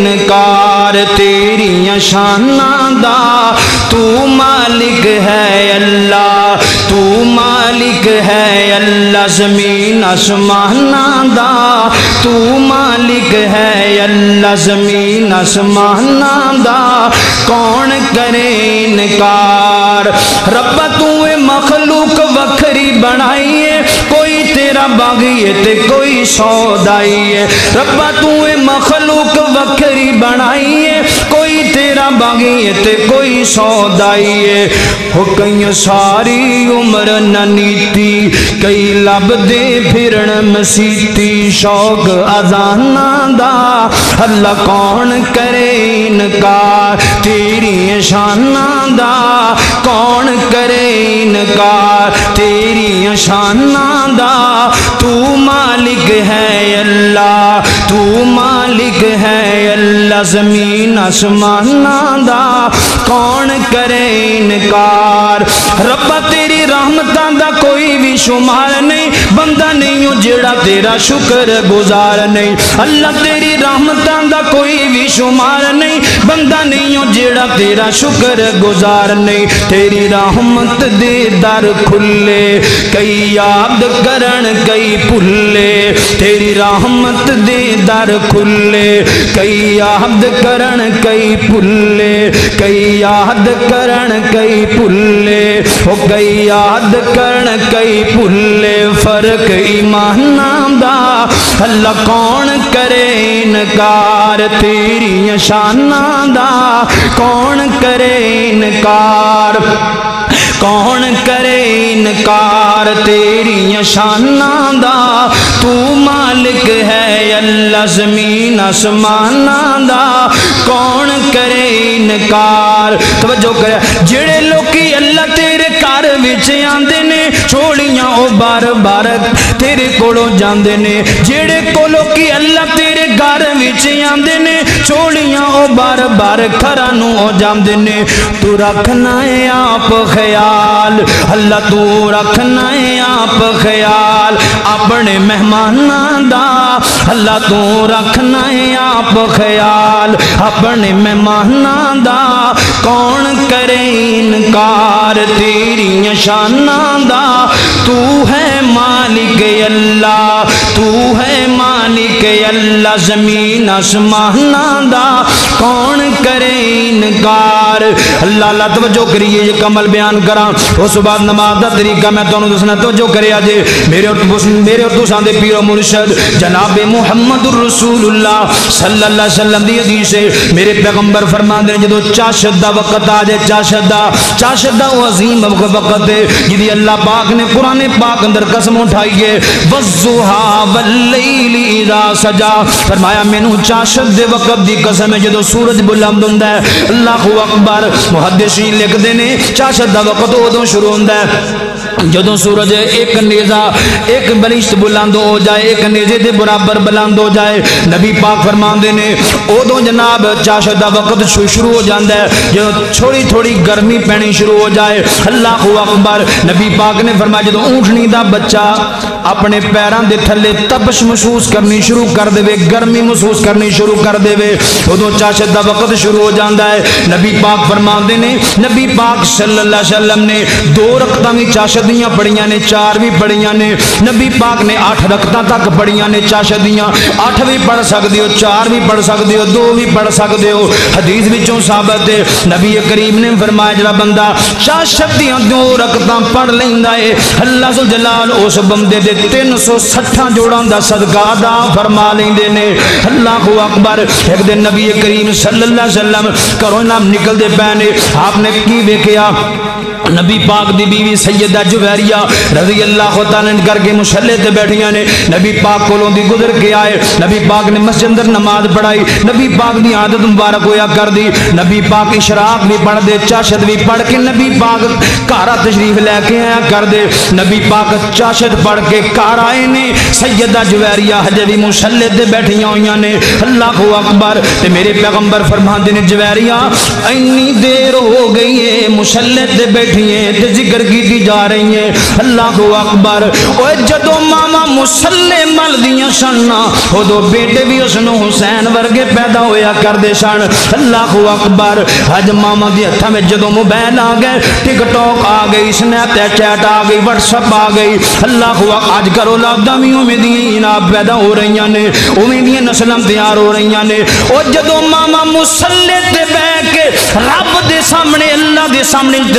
انکار تیریاں شاناں دا. تو مالک ہے اللہ, تو مالک ہے اللہ زمین آسماناں دا. تو مالک ہے اللہ زمین آسماناں دا. کون کرے انکار. رب تو مخلوق وکھری بنائی ہے, کوئی تیرا باغی ہے تے کوئی سودائی ہے. رب تو مخلوق وکھری بنائی ہے, کوئی تیرا باغی تے کوئی سودائیے ہو کئی ساری عمر ننیتی کئی لب دے پھرن مسیتی شوق ازانا دا اللہ کون کرے انکار تیری شانہ دا کون کرے انکار تیری شانہ دا تو مالک ہے اللہ تو مالک ہے اللہ زمین آسمان دا کون کرے انکار ربا تیری رحمتاں دا کوئی بھی شمار نہیں بندہ نہیں ہوں جڑا تیرا شکر گزار نہیں اللہ تیری رحمتاں دا کوئی بھی شمار نہیں بندہ نہیں ہوں جڑا تیرا شکر گزار نہیں تیری رحمت دے در کھلے کئی یاد کرن کئی پھلے تیری رحمت دے در کھلے کئی یاد کرن کئی پھلے کئی یاد کرن کئی پھلے ہو کئی یاد کرن کئی پھلے فرق ایمان دا اللہ کون کرے انکار تیری شانہ دا کون کرے انکار کون کرے انکار تیری شانہ دا تو مالک ہے اللہ زمین آسمان دا کون کرے انکار توجہ کرے جڑے لوکی اللہ تیرے کار وچ آندے نے چھوڑیاں او بار بار تیرے کولوں جاندے نے جڑے کو لوکی اللہ تیرے گھر وچ آندے نے چھوڑیاں او بار بار گھراں نوں او جاندے نے تو رکھنا ہے آپ خیال اللہ تو رکھنا ہے آپ خیال اپنے مہماناں دا اللہ تو رکھنا ہے آپ خیال اپنے مہماناں دا کون کرے انکار تیری شانہ دا تو ہے مالک اللہ تو ہے مالک اللہ زمین آسمان دا کون کرے انکار اللہ اللہ توجہ کریے یہ کمل بیان کرا اس بعد نماز دا طریقہ میں تو دسنا توجہ کرے آجے میرے اور میرے اور دوسرے دے پیر و مرشد جناب محمد الرسول اللہ صلی اللہ علیہ وسلم دی حدیث ہے میرے پیغمبر فرمان دے جدو چاشد دا وقت آجے چاشد دا چاشد دا عظیم وقت ہے جدی اللہ پاک نے قرآن پاک اندر قسم اٹھائیے وَالضُّحَا وَاللَّيْلِ اِذَا سَجَا فرمایا میں نو چاشد دے وقت دی قسم ہے جدو سورج بلند ہوندہ ہے اللہ اکبر محدثین لکھ دینے چاشد دا وقت ادو شروع ہوندہ ہے جدو سورج ایک نیزہ ایک بلشت بلند ہو جائے ایک نیزے دے برابر بلند ہو جائے نبی پاک فرمان دینے ادو جناب چاشد دا وقت شروع ہو جاندہ ہے جدو چھوڑی تھوڑی گرمی پینی شروع ہو جائے اللہ اکبر نبی پاک نے فرمایا جدو اونٹنی دا بچہ اپنے پیران دے تھلے تپش محسوس کرنی شروع کر دے گرمی محسوس کرنی شروع کر دے ادو چاشد دا وقت شروع ہو جاندہ ہے نبی پاک فرمان دینے نبی پاک صلی اللہ علیہ وسلم نے دو رکھتاں بھی چاشدیاں پڑھیاں نے چار بھی پڑھیاں نے نبی پاک نے آٹھ رکھتاں تک پڑھیاں نے چاشدیاں آٹھ بھی پڑھ سکتے ہو چار بھی پڑھ سکتے ہو دو بھی پڑھ سکتے ہو حدیث وچوں ثابت ہے نبی کریم نے فرمایا جڑا بندہ چاشدیاں دو رکھتاں پڑھ لیندا ہے اللہ ذو جلال اس بندے دے تین سو سٹھاں جوڑاں دا صدقہ ادا فرما لیندے نے اللہ اکبر ایک دن نبی کریم صلی اللہ علیہ وسلم گھروں نام نکل دے پے نے آپ نے کی ویکھیا نبی پاک دی بیوی سیدہ جویریہ رضی اللہ تعالیٰ نے کر کے مشلے تے بیٹھیاں نے نبی پاک کولوں دی گزر کے آئے نبی پاک نے مسجد اندر نماز پڑھائی نبی پاک دی عادت مبارک ہویا کر دی نبی پاک اشراق بھی پڑھ دے چاشد بھی پڑھ کے نبی پاک کارا تشریف لے کے آیا کر دے نبی پاک چاشد پڑھ کے کار آئے نے سیدہ جویریہ حجے بھی مشلے تے بیٹھیاں ہویاں نے اللہ اکبر تے میرے پیغمبر فرمان دے نے جویریہ اینی دیر ہو گئی ہے مشلے تے بیٹھی تے ذکر کی دی جا رہی ہیں اللہ اکبر اوے جدو ماما مسلے مل دیاں سننا او دو بیٹے بھی اس نو حسین ورگے پیدا ہویا کر دے سن اللہ اکبر اج ماما دی ہتھاں وچ جدو موبائل آ گئے ٹک ٹاک آ گئی سنیپ چیٹ آ گئی واٹس ایپ آ گئی اللہ اکبر اج کرو اولاداں وی اوویں دیاں جناب پیدا ہو رہیاں نے اوویں دیاں نسلاں تیار ہو رہیاں نے او جدو ماما مسلے تے بیٹھ کے رب دے سامنے اللہ دے سامنے انتظامات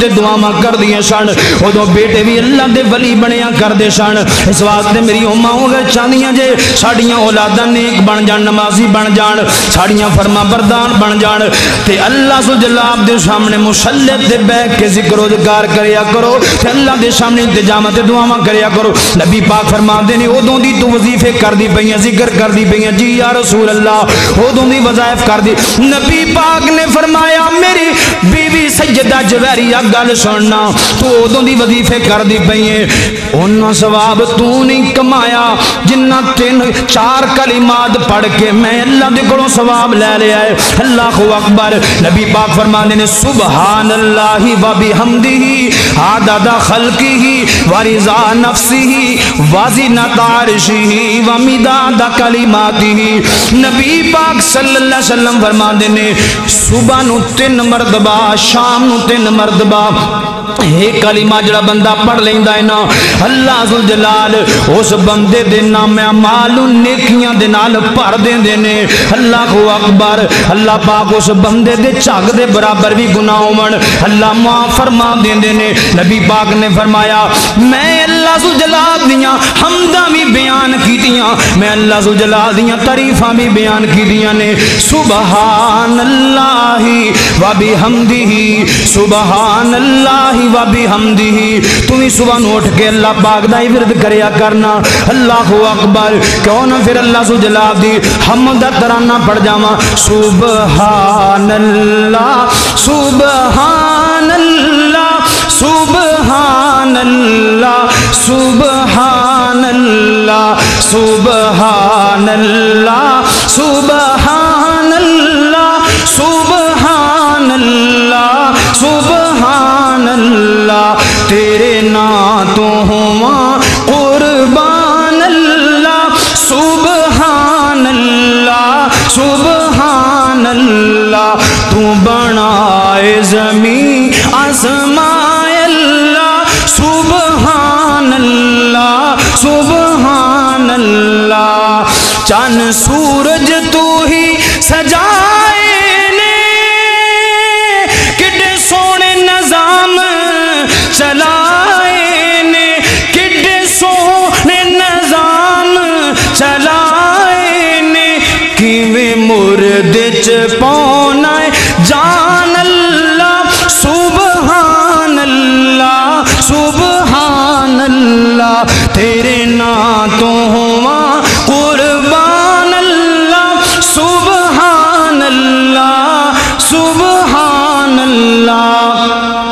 تے دعاواں کردیاں سن ادو بیٹے بھی اللہ دے ولی بنیا کردے سن اس واسطے میری اماں اگر چاہدیاں جے ساڈیاں اولاداں نیک بن جان نمازی بن جان ساڈیاں فرما بردار بن جان تے اللہ ذو جلال دے سامنے مصلی تے بیٹھ کے ذکر و ذکر کریا کرو تے اللہ دے سامنے انتظام تے دعاواں کریا کرو نبی پاک فرماندے نے اودوں دی تو وظیفے کردی پئیاں ذکر کردی پئیاں جی یا رسول اللہ اودوں دی وظائف کردی نبی پاک نے فرمایا میری بیوی سیدہ جویریہ گل سننا تو اودوں دی وظیفے کردی پئیے انہاں ثواب تو نہیں کمایا جنہ تین چار کلمات پڑھ کے میں اللہ دے کولوں ثواب لے لیا ہے اللہ اکبر نبی پاک فرماندے نے سبحان اللہ و بحمدہ عدد خلقہ و رضا نفسہ و زینت عرشہ و مداد کلماتہ نبی پاک صلی اللہ علیہ وسلم فرماندے نے صبح نو تین مرتبہ شام نو تین مرتبہ ایک کلمہ جڑا بندہ پڑھ لیندا ہے نا اللہ ذل جلال اس بندے دے نام اعمال نیکیاں دے نال بھر دیندے نے اللہ اکبر اللہ پاک اس بندے دے جھگ دے برابر بھی گناہ ہون اللہ معاف فرما دیندے نے نبی پاک نے فرمایا میں اللہ ذل جلال دیاں حمداں بھی بیان کیتیاں میں اللہ ذل جلال دیاں تعریفاں بھی بیان کیتیاں نے سبحان اللہ و بحمدہ سبحان اللہ و بحمدہ تمہیں صبح نو اٹھ کے اللہ پاک دا ورد کریا کرنا اللہ اکبر کیوں نہ پھر اللہ ذو جلال دی حمد دا ترانہ پڑھ جاواں سبحان اللہ سبحان اللہ سبحان اللہ سبحان اللہ سبحان اللہ سبحان اللہ سبحان اللہ سبحان اللہ تیرے نام تو ہواں قربان اللہ سبحان اللہ سبحان اللہ تو بنائے زمین آسمان اللہ سبحان اللہ سبحان اللہ چاند سورج تو ہی سجائے نے کڈے سونے نظام چلائے نے کڈے سونے نظام چلائے نے کیویں مرد چ پونا جان اللہ سبحان اللہ سبحان اللہ تیرے نام تو ہواں قربان اللہ سبحان اللہ سبحان اللہ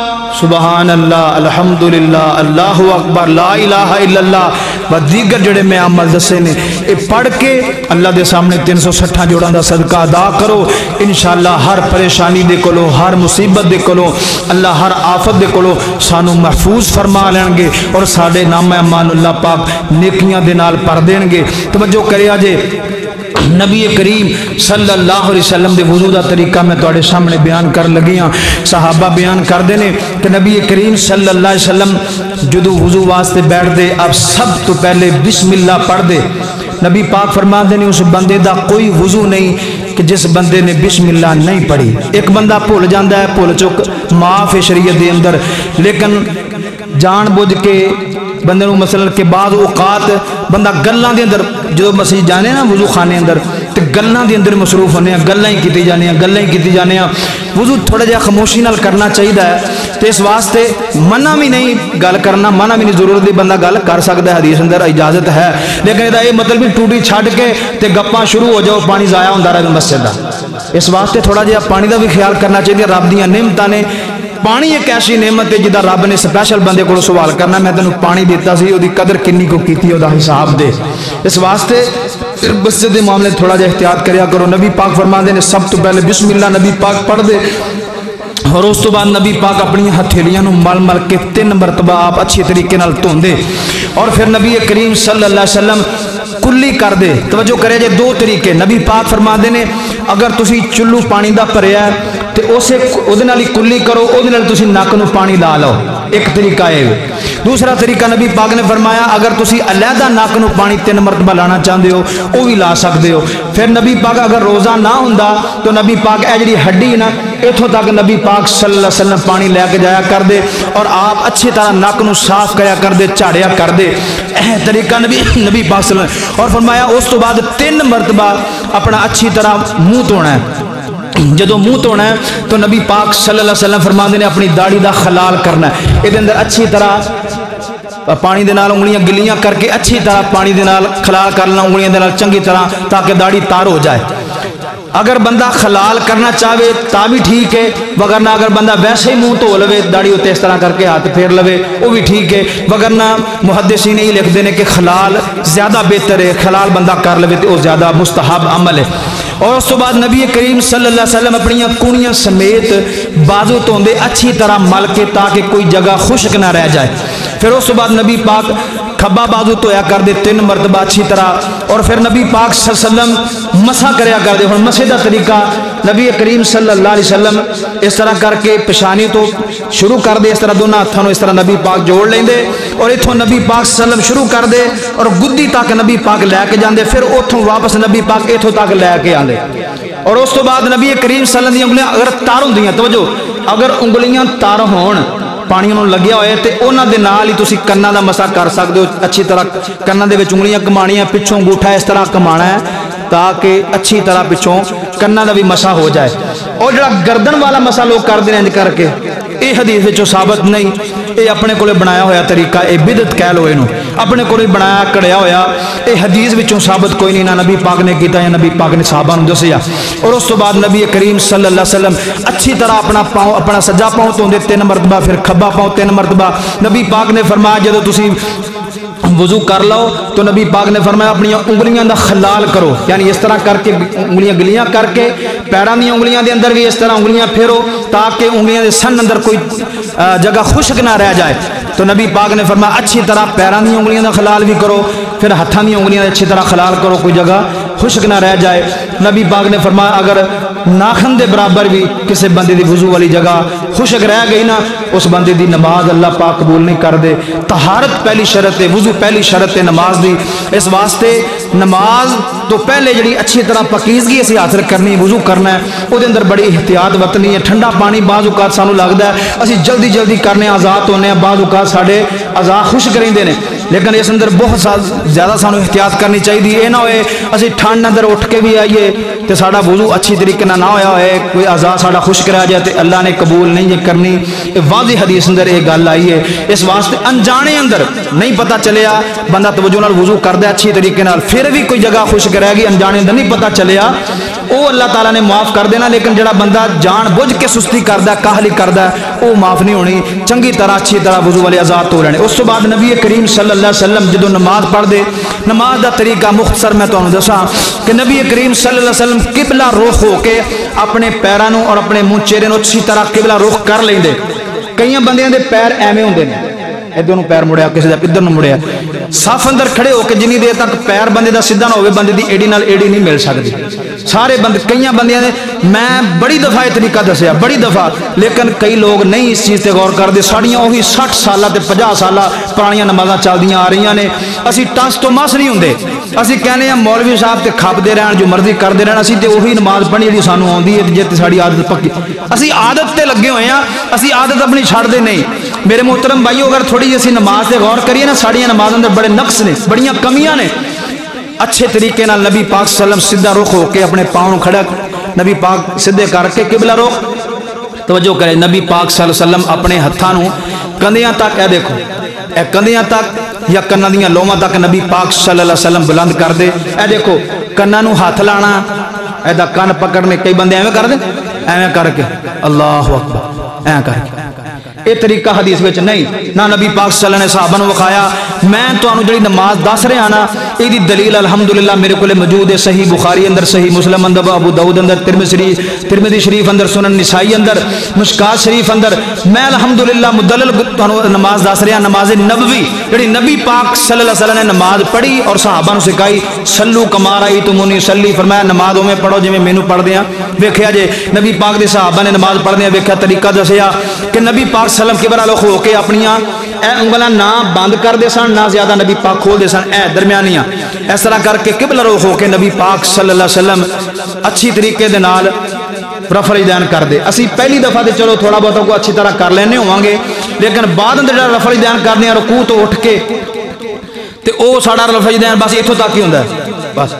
سبحان اللہ الحمدللہ اللہ اکبر لا الہ الا اللہ و دیگر جڑے میں عمل دسے نے اے پڑھ کے اللہ دے سامنے تین سو سٹھا جوڑاں دا صدقہ ادا کرو انشاءاللہ ہر پریشانی دے کولو ہر مصیبت دے کولو اللہ ہر آفت دے کولو سانو محفوظ فرما لین گے اور ساڈے نام امان اللہ پاک نیکیاں دے نال بھر دین گے توجہ کریا جے نبی کریم صلی اللہ علیہ وسلم دے وضو دا طریقہ میں تواڈے سامنے بیان کر لگیاں صحابہ بیان کر دینے کہ نبی کریم صلی اللہ علیہ وسلم جدو وضو واسطے بیٹھ دے اب سب تو پہلے بسم اللہ پڑھ دے نبی پاک فرما دینے اس بندے دا کوئی وضو نہیں کہ جس بندے نے بسم اللہ نہیں پڑھی ایک بندہ بھول جاندہ ہے بھول چک معاف شریعت دے اندر لیکن جان بوجھ کے بندے نو مثلا کے بعد اوقات بندہ گلاں دے اندر جو مسجد جانے نا وضو خانے اندر تے گلاں دے اندر مصروف ہونے ہیں گلاں ہی کیتی جانے ہیں گلاں ہی کیتی جانے ہیں وضو تھوڑا جہا خاموشی نال کرنا چاہیے ہے تے اس واسطے منع بھی نہیں گل کرنا منع بھی نہیں ضرورت دی بندہ گل کر سکتا ہے حدیث اندر اجازت ہے لیکن یہ مطلب بھی ٹوٹی چھڈ کے تے گپاں شروع ہو جاؤ پانی ضائع ہوندا رہے مسجد دا اس واسطے تھوڑا جہا پانی دا بھی خیال کرنا چاہیے رب دیاں نعمتاں نے پانی ایک ایسی نعمت ہے جدا رب نے سپیشل بندے کو سوال کرنا میں تینوں پانی دیتا سی دی قدر کنی کو کیتی او دا حساب دے اس واسطے مسجد دے معاملے تھوڑا جہا احتیاط کریا کرو نبی پاک فرماندے نے سب تو پہلے بسم اللہ نبی پاک پڑھ دے اور اس تو بعد نبی پاک اپنی ہتھیلیاں نو مل مل کے تین مرتبہ آپ اچھی طریقے نال دھوندے اور پھر نبی کریم صلی اللہ علیہ وسلم کلی کر دے توجہ کرے جے دو طریقے نبی پاک فرماندے نے اگر تسی چلو پانی دا بھریا ہے تے اسے اودے نال کلی کرو اودے نال تسی نک نو پانی لا لو ایک طریقہ ہے دوسرا طریقہ نبی پاک نے فرمایا اگر تسی علیحدہ نک نو پانی تین مرتبہ لانا چاہندے ہو او بھی لا سکدے ہو پھر نبی پاک اگر روزہ نہ ہوندا تو نبی پاک اے جڑی ہڈی نا اتوں تک نبی پاک صلی اللہ علیہ وسلم پانی لے کے جایا کر دے اور آپ اچھی طرح نک نو صاف کریا کر دے جھاڑیا کر دے اے طریقہ نبی نبی پاک صلی اللہ علیہ وسلم اور فرمایا اس تو بعد تین مرتبہ اپنا اچھی طرح منہ دھونا ہے جدو منہ دھونا ہے تو نبی پاک صلی اللہ علیہ وسلم فرماندے نے اپنی داڑھی دا خلال کرنا ہے یہ اندر اچھی طرح پانی دے نال انگلیاں گلیاں کر کے اچھی طرح پانی دے نال خلال کرنا انگلیاں دے نال چنگی طرح تاکہ داڑھی تار ہو جائے اگر بندہ خلال کرنا چاہے تا بھی ٹھیک ہے وگرنہ اگر بندہ ویسے ہی منہ دھو لوے داڑھی ہوتے اس طرح کر کے ہاتھ پھیر لوے وہ بھی ٹھیک ہے وگرنہ محدثین ہی لکھ دینے کہ خلال زیادہ بہتر ہے خلال بندہ کر لوے تو وہ زیادہ مستحب عمل ہے اور اس تو بعد نبی کریم صلی اللہ علیہ وسلم اپنی کونیاں سمیت بازو توندے اچھی طرح مل کے تاکہ کوئی جگہ خشک نہ رہ جائے پھر اس تو بعد نبی پاک کھبا بازو تویا کر دے تین مرتبہ اچھی طرح اور پھر نبی پاک صلی اللہ علیہ وسلم مسح کریا کر دے مسح دا طریقہ نبی کریم صلی اللہ علیہ وسلم اس طرح کر کے پیشانی تو شروع کر دے اس طرح دونوں ہاتھوں اس طرح نبی پاک جوڑ لیں دے اور اتھوں نبی پاک صلی اللہ علیہ وسلم شروع کر دے اور گدی تک نبی پاک لے کے جاندے پھر اتھوں واپس نبی پاک اتھوں تک لے کے آندے اور اس تو بعد نبی کریم صلی اللہ علیہ وسلم انگلیاں اگر تار ہوندیاں توجہ اگر انگلیاں تار ہون پانی انہوں لگیا ہوئے تے اونا دے نال ہی تسی کنہ دا مسا کر سکتے ہو اچھی طرح کنہ دے وچ انگلیاں کمانیاں پچھوں گوٹھا اس طرح کمانا ہے تاکہ اچھی طرح پچھوں کنہ دا بھی مسا ہو جائے اور جڑا گردن والا مسا لوگ کر دیں کر کے اے حدیث وچوں ثابت نہیں اے اپنے کولے بنایا ہویا طریقہ اے بدعت کہہ لو اینو اپنے کولے بنایا کڑیا ہویا اے حدیث وچوں ثابت کوئی نہیں نہ نبی پاک نے کیتا یا نبی پاک نے صحابہ نوں دسیا اور اس تو بعد نبی کریم صلی اللہ علیہ وسلم اچھی طرح اپنا پاؤں اپنا سجا پاؤں توندے تین مرتبہ پھر کھبا پاؤں تین مرتبہ نبی پاک نے فرمایا جدو تسی وضو کر لو تو نبی پاک نے فرمایا اپنی انگلیاں دا خلال کرو یعنی اس طرح کر کے انگلیاں گلیاں کر کے پیروں دی انگلیاں دے اندر بھی اس طرح انگلیاں پھیرو تاکہ انگلیاں دے سن اندر کوئی جگہ خشک نہ رہ جائے تو نبی پاک نے فرمایا اچھی طرح پیروں دی انگلیاں دا خلال بھی کرو پھر ہاتھاں دی انگلیاں اچھی طرح خلال کرو کوئی جگہ خشک نہ رہ جائے نبی پاک نے فرمایا اگر ناخن دے برابر بھی کسی بندے دی وضو والی جگہ خشک رہ گئی نا اس بندے دی نماز اللہ پاک قبول نہیں کر دے طہارت پہلی شرط ہے وضو پہلی شرط ہے نماز دی اس واسطے نماز تو پہلے جڑی اچھی طرح پاکیزگی اسی حاصل کرنی وضو کرنا ہے وہ دے اندر بڑی احتیاط ورتنی ہے ٹھنڈا پانی بعض اوقات سانو لگدا ہے اسی جلدی جلدی کرنے آزاد ہونے ہیں بعض اوقات ساڈے اعضاء خشک رہندے نے لیکن اس اندر بہت زیادہ سانو احتیاط کرنی چاہیے یہ نہ ہوئے اسی ٹھنڈ اندر اٹھ کے بھی آئیے تو ساڈا وضو اچھی طریقے نہ ہویا ہوئے کوئی اعضاء ساڈا خشک رہ جائے تو اللہ نے قبول نہیں کرنی واضح حدیث اندر یہ گل آئی ہے اس واسطے انجانے اندر نہیں پتہ چلیا بندہ توجہ نال وضو کردا اچھی طریقے نال پھر بھی کوئی جگہ خشک رہ گئی انجانے اندر نہیں پتہ چلیا وہ اللہ تعالیٰ نے معاف کر دینا لیکن جڑا بندہ جان بوجھ کے سستی کردا کاہلی کردا وہ معاف نہیں ہونی چنگی طرح اچھی طرح وضو والے اعضاء تو لینے اس تو بعد نبی کریم صلی اللہ علیہ وسلم جدو نماز پڑھ دے نماز دا طریقہ مختصر میں تانوں دساں کہ نبی کریم صلی اللہ علیہ وسلم قبلہ رخ ہو کے اپنے پیراں نوں اور اپنے منہ چہرے نوں اچھی طرح قبلہ رخ کر لیندے کئی بندیاں دے پیر ایویں ہوندے نے ادھر نوں پیر مڑیا کسی دا ادھر نوں مڑیا صف اندر کھڑے ہو کے جنی دیر تک پیر بندے دا سیدھا نہ ہوے بندے دی ایڑی نال ایڑی نہیں مل سکدی سارے بندے کئی بندیاں نے میں بڑی دفعہ یہ طریقہ دسیا بڑی دفعہ لیکن کئی لوگ نہیں اس چیز تے غور کرتے ساڑیاں وہی سٹھ سالہ تے پچاس سالہ پرانیاں نمازاں چلدیاں آ رہی نے اسی ٹس تو مس نہیں ہوندے اسی کہنے ہیں مولوی صاحب تے کھپدے رہن جو مرضی کردے رہن اسی تے وہی نماز پڑھنی جی سانو آندی ہے جے تے ساڈی عادت پکی اسی عادت تے لگے ہوئے ہیں اسی عادت اپنی چھڑ دے نہیں میرے محترم بھائیو اگر تھوڑی جی اسی نماز تے غور کریے نا ساڑیاں نماز اندر بڑے نقص نے بڑیاں کمیاں نے اچھے طریقے نال نبی پاک صلی اللہ علیہ وسلم سیدھا رخ ہو کے اپنے پاؤں کھڑا نبی پاک سیدھے کر کے قبلہ رخ توجہ کرے نبی پاک صلی اللہ علیہ وسلم اپنے ہتھاں نوں کندیاں تک اے دیکھو اے کندیاں تک یا کناں دیاں لوواں تک نبی پاک صلی اللہ علیہ وسلم بلند کر دے اے دیکھو کناں نوں ہاتھ لانا اے دا کن پکڑنے کئی بندے ایویں کر دے ایویں کر کے اللہ اکبر ایویں کر کے یہ طریقہ حدیث وچ نہیں نہ نبی پاک صلی اللہ علیہ وسلم نے صحابہ نوں وکھایا میں تانوں جڑی نماز دس رہا نا یہ دی دلیل الحمدللہ میرے کول موجود ہے صحیح بخاری اندر صحیح مسلم اندر ابو داؤد اندر ترمذی ترمذی شریف اندر سنن نسائی اندر مشکات شریف اندر میں الحمدللہ مدلل تانوں نماز دس رہا نماز نبوی جڑی نبی پاک صلی اللہ علیہ وسلم نے نماز پڑھی اور صحابہ نوں سکھائی صلو کما رأیتمونی صلی فرمایا نماز اوویں پڑھو جویں مینوں پڑھدے ہاں ویکھیا جے نبی پاک دے صحابہ نے نماز پڑھدے ویکھیا طریقہ دسیا کہ نبی پاک سلم کے برا لوگ ہو کے اپنیاں اے انگلاں نہ بند کر دے سن نہ زیادہ نبی پاک کھول دے سن اے درمیانیاں اس طرح کر کے قبلہ رخ ہو کے نبی پاک صلی اللہ علیہ وسلم اچھی طریقے دے نال رفع الیدین کر دے. اسی پہلی دفعہ تے چلو تھوڑا بہت کو اچھی طرح کر لینے ہوواں گے لیکن بعد اندر جڑا رفع الیدین کرنے ہیں رکوع تو اٹھ کے تے او ساڈا رفع الیدین بس اتھوں تک ہی ہوندا ہے. بس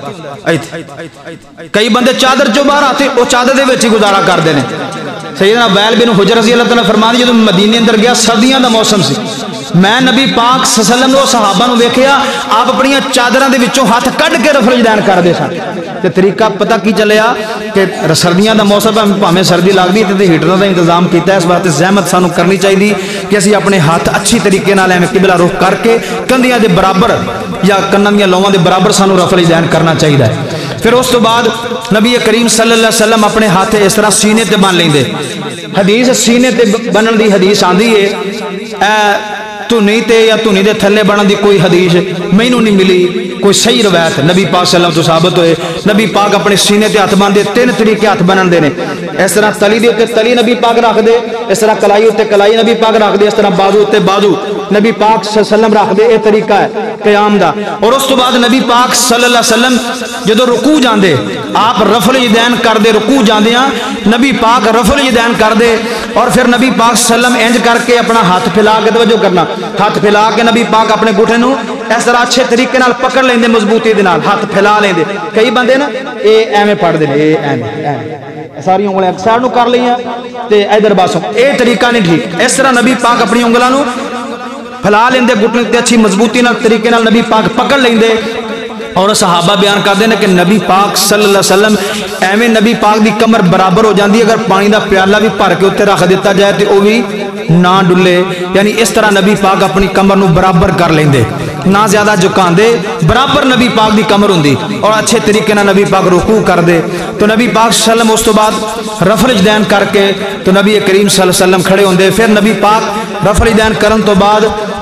کئی بندے چادر چوں باہر آتے وہ چادر دے وچ ہی گزارا کرتے ہیں. سیدنا ویل بن حجر رضی اللہ تعالیٰ فرما دی جدوں مدینے اندر گیا سردیاں دا موسم سی میں نبی پاک صلی اللہ علیہ وسلم نے صحابہ نو ویکھیا آپ اپنی چادراں دے وچوں ہاتھ کڈ کے رفع الیدین کردے سن. تے طریقہ پتہ کی چلیا کہ سردیاں دا موسم بھاویں سردی لگدی تے ہیٹراں دا انتظام کیتا ہے. اس واسطے زحمت سانو کرنی چاہیے کہ اسی اپنے ہاتھ اچھی طریقے نال ایویں قبلہ رخ کر کے کندھیاں دے برابر یا کناں دیاں لوواں دے برابر سانو رفع الیدین کرنا چاہیے. پھر اس تو بعد نبی کریم صلی اللہ علیہ وسلم اپنے ہاتھ اس طرح سینے تے بن لیندے. حدیث سینے تے بنن دی حدیث آندی ہے اے تھنی تے یا تھنی دے تھلے بنن دی کوئی حدیث مینوں نہیں ملی کوئی صحیح روایت نبی پاک صلی اللہ علیہ وسلم تو ثابت ہوئے. نبی پاک اپنے سینے تے ہاتھ باندھے تین طریقے ہاتھ بنن دے نے. اس طرح تلی دے تے تلی نبی پاک رکھ دے, اس طرح کلائی تے کلائی نبی پاک رکھ دے, اس طرح بازو تے بازو نبی پاک صلی اللہ علیہ وسلم رکھ دے. یہ طریقہ ہے قیام دا. اور اس تو بعد نبی پاک صلی اللہ علیہ وسلم جدو رکوع جاندے آپ رفع الیدین کر دے, رکوع جاندیاں نبی پاک رفع الیدین کر دے اور پھر نبی پاک صلی اللہ علیہ وسلم انج کر کے اپنا ہاتھ پھیلا کے توجہ کرنا ہاتھ پھیلا کے نبی پاک اپنے گھٹنے نو اس طرح اچھے طریقے نال پکڑ لیندے مضبوطی دے نال ہاتھ پھیلا لیندے. کئی بندے نا اے ایویں پڑھ دے نے اے ایویں ایویں ساری انگلیاں ایک سائڈ نو کر لئیاں تے ادھر پاسوں اے طریقہ نہیں ٹھیک. اس طرح نبی پاک اپنی انگلاں نو پھیلا لیندے گھٹنے تے اچھی مضبوطی نال طریقے نال نبی پاک پکڑ لیندے. اور صحابہ بیان کرتے ہیں کہ نبی پاک صلی اللہ علیہ وسلم ایویں نبی پاک دی کمر برابر ہو جاندی اگر پانی دا پیالہ بھی بھر کے اتنے رکھ دیتا جائے تو وہ بھی نہ ڈلے. یعنی اس طرح نبی پاک اپنی کمر نو برابر کر لیندے, نہ زیادہ جھکاندے, برابر نبی پاک دی کمر ہوندی اور اچھے طریقے نال نبی پاک رکوع کر دے. تو نبی پاک صلی اللہ علیہ وسلم اس تو بعد رفع الیدین کر کے تو نبی کریم صلی اللہ علیہ وسلم کھڑے ہوندے. پھر نبی پاک رفع الیدین کرن تو بعد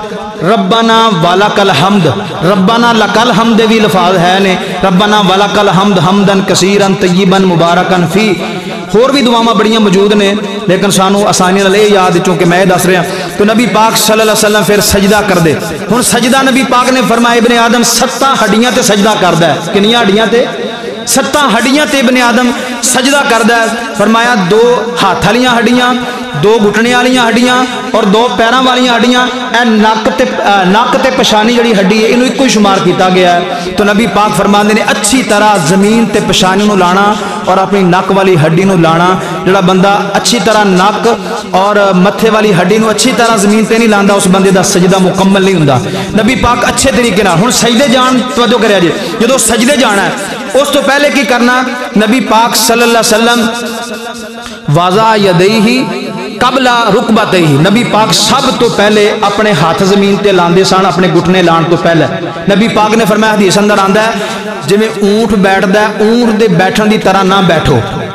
ربنا ولکل حمد, ربنا لکل حمد بھی لفظ ہے نے, ربنا ولکل حمد حمدن کثیرا طیبا مبارکا فی. اور بھی دعاواں بڑیاں موجود نے لیکن سانو آسانی نال یہ یاد چونکہ میں دس رہا. تو نبی پاک صلی اللہ علیہ وسلم پھر سجدہ کر دے. ہن سجدہ نبی پاک نے فرمایا ابن آدم ستاں ہڈیاں تے سجدہ کردا ہے. کنیاں ہڈیاں تے ستاں ہڈیاں تے ابن آدم سجدہ کردا ہے. فرمایا دو ہاتھ والیاں ہڈیاں, دو گھٹنے والیاں ہڈیاں اور دو پیراں والیاں ہڈیاں. اے نک تے نک تے پشانی جڑی ہڈی ہے اینو ایک ہی شمار کیتا گیا ہے. تو نبی پاک فرماندے نے اچھی طرح زمین تے پشانی نو لانا اور اپنی نک والی ہڈی نو لانا. جڑا بندہ اچھی طرح نک اور متھے والی ہڈی نو اچھی طرح زمین تے نہیں لاندا اس بندے دا سجدہ مکمل نہیں ہوندا. نبی پاک اچھے طریقے نال ہن سجدے جان توجہ کریا جی جدوں سجدے جانا ہے اس تو پہلے کی کرنا نبی پاک صلی اللہ علیہ وسلم وضع یدیہ قبل رکبتیہ, نبی پاک سب تو پہلے اپنے ہاتھ زمین تے لاندے سن اپنے گھٹنے لان تو پہلے. نبی پاک نے فرمایا حدیث اندر آندا ہے جویں اونٹ بیٹھدا ہے اونٹ دے بیٹھن دی طرح نہ بیٹھو.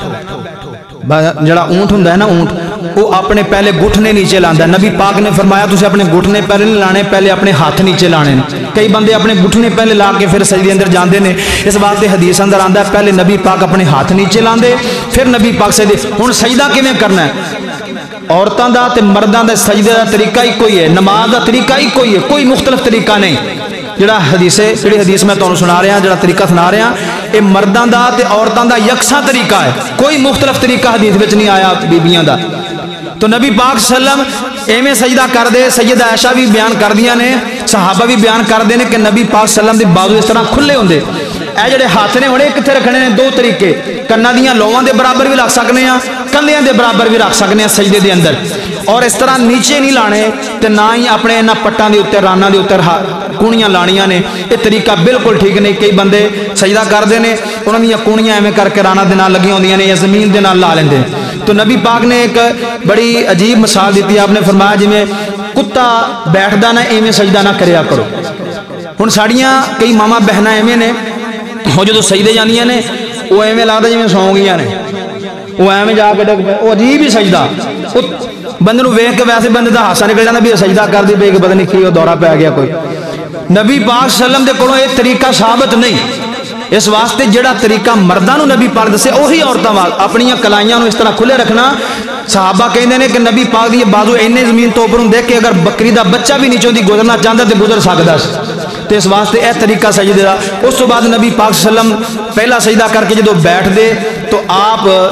جڑا اونٹ ہوندا ہے نا اونٹ وہ اپنے پہلے گھٹنے نیچے لاندا ہے. نبی پاک نے فرمایا تسی اپنے گھٹنے پہلے نہیں لانے, پہلے اپنے ہاتھ نیچے لانے. کئی بندے اپنے گھٹنے پہلے لا کے پھر سجدے اندر جاندے نے. اس واسطے حدیث اندر آندا ہے پہلے نبی پاک اپنے ہاتھ نیچے لاندے پھر نبی پاک سجدے. ہن سجدہ کیویں کرنا ہے؟ عورتاں دا تے مرداں دا سجدے دا طریقہ ایک ہی ہے, نماز دا طریقہ ایک ہی ہے, کوئی مختلف طریقہ نہیں. جڑا حدیث ہے جڑی حدیث میں تانوں سنا رہا ہاں جڑا طریقہ سنا رہا ہاں یہ مرداں دا تے عورتاں دا یکساں طریقہ ہے, کوئی مختلف طریقہ حدیث وچ نہیں آیا بیبییاں دا. تو نبی پاک صلی اللہ علیہ وسلم ایویں سجدہ کر دے. سیدہ عائشہ بھی بیان کر دیاں نے, صحابہ بھی بیان کر دے نے کہ نبی پاک صلی اللہ علیہ وسلم دے بازو اس طرح کھلے ہوندے. اے جڑے ہاتھ نے ہونے کتنے رکھنے نے دو طریقے, کناں دیاں لوواں دے برابر بھی رکھ سکنے ہیں, کندھیاں دے برابر بھی رکھ سکنے ہیں سجدے دے اندر. اور اس طرح نیچے نہیں لانے تے نہ ہی اپنے انہاں پٹاں دے اوتے راناں دے اوتے کونیاں لانیاں نے. یہ طریقہ بالکل ٹھیک نہیں. کئی بندے سجدہ کردے نے انہاں دیاں کونیاں ایویں کر کے راناں دے نال لگیاں ہوندیاں نے یا زمین دے نال لا لیندے. تو نبی پاک نے ایک بڑی عجیب مثال دیتی. آپ نے فرمایا جویں کتا بیٹھدا نہ ایویں سجدہ نہ کریا کرو. ہن ساڈیاں کئی ماما بہناں ایویں نے وہ جدوں سجدے جاندیاں نے وہ ایویں لگدا جویں سو گئیاں نے, وہ ایویں جا کے ڈگ پے, وہ عجیب ہی سجدہ. بندے نو ویکھ کے ویسے بندے دا ہاسا نکل جاندا بھی سجدہ کر دی پئی کہ پتہ نہیں کی وہ دورہ پی گیا کوئی. نبی پاک صلی اللہ علیہ وسلم دے کولوں یہ طریقہ ثابت نہیں. اس واسطے جڑا طریقہ مرداں نو نبی پاک دسے وہی عورتاں وال اپنی کلائیاں نو اس طرح کھلے رکھنا. صحابہ کہندے نے کہ نبی پاک دی بازو اینے زمین تو اوپروں دیکھ کے اگر بکری دا بچہ بھی نیچوں دی گزرنا چاہندا تے گزر سکدا سی. تو اس واسطے اے طریقہ سجدے دا. اس تو بعد نبی پاک صلی اللہ علیہ وسلم پہلا سجدہ کر کے جدوں بیٹھ دے تو آپ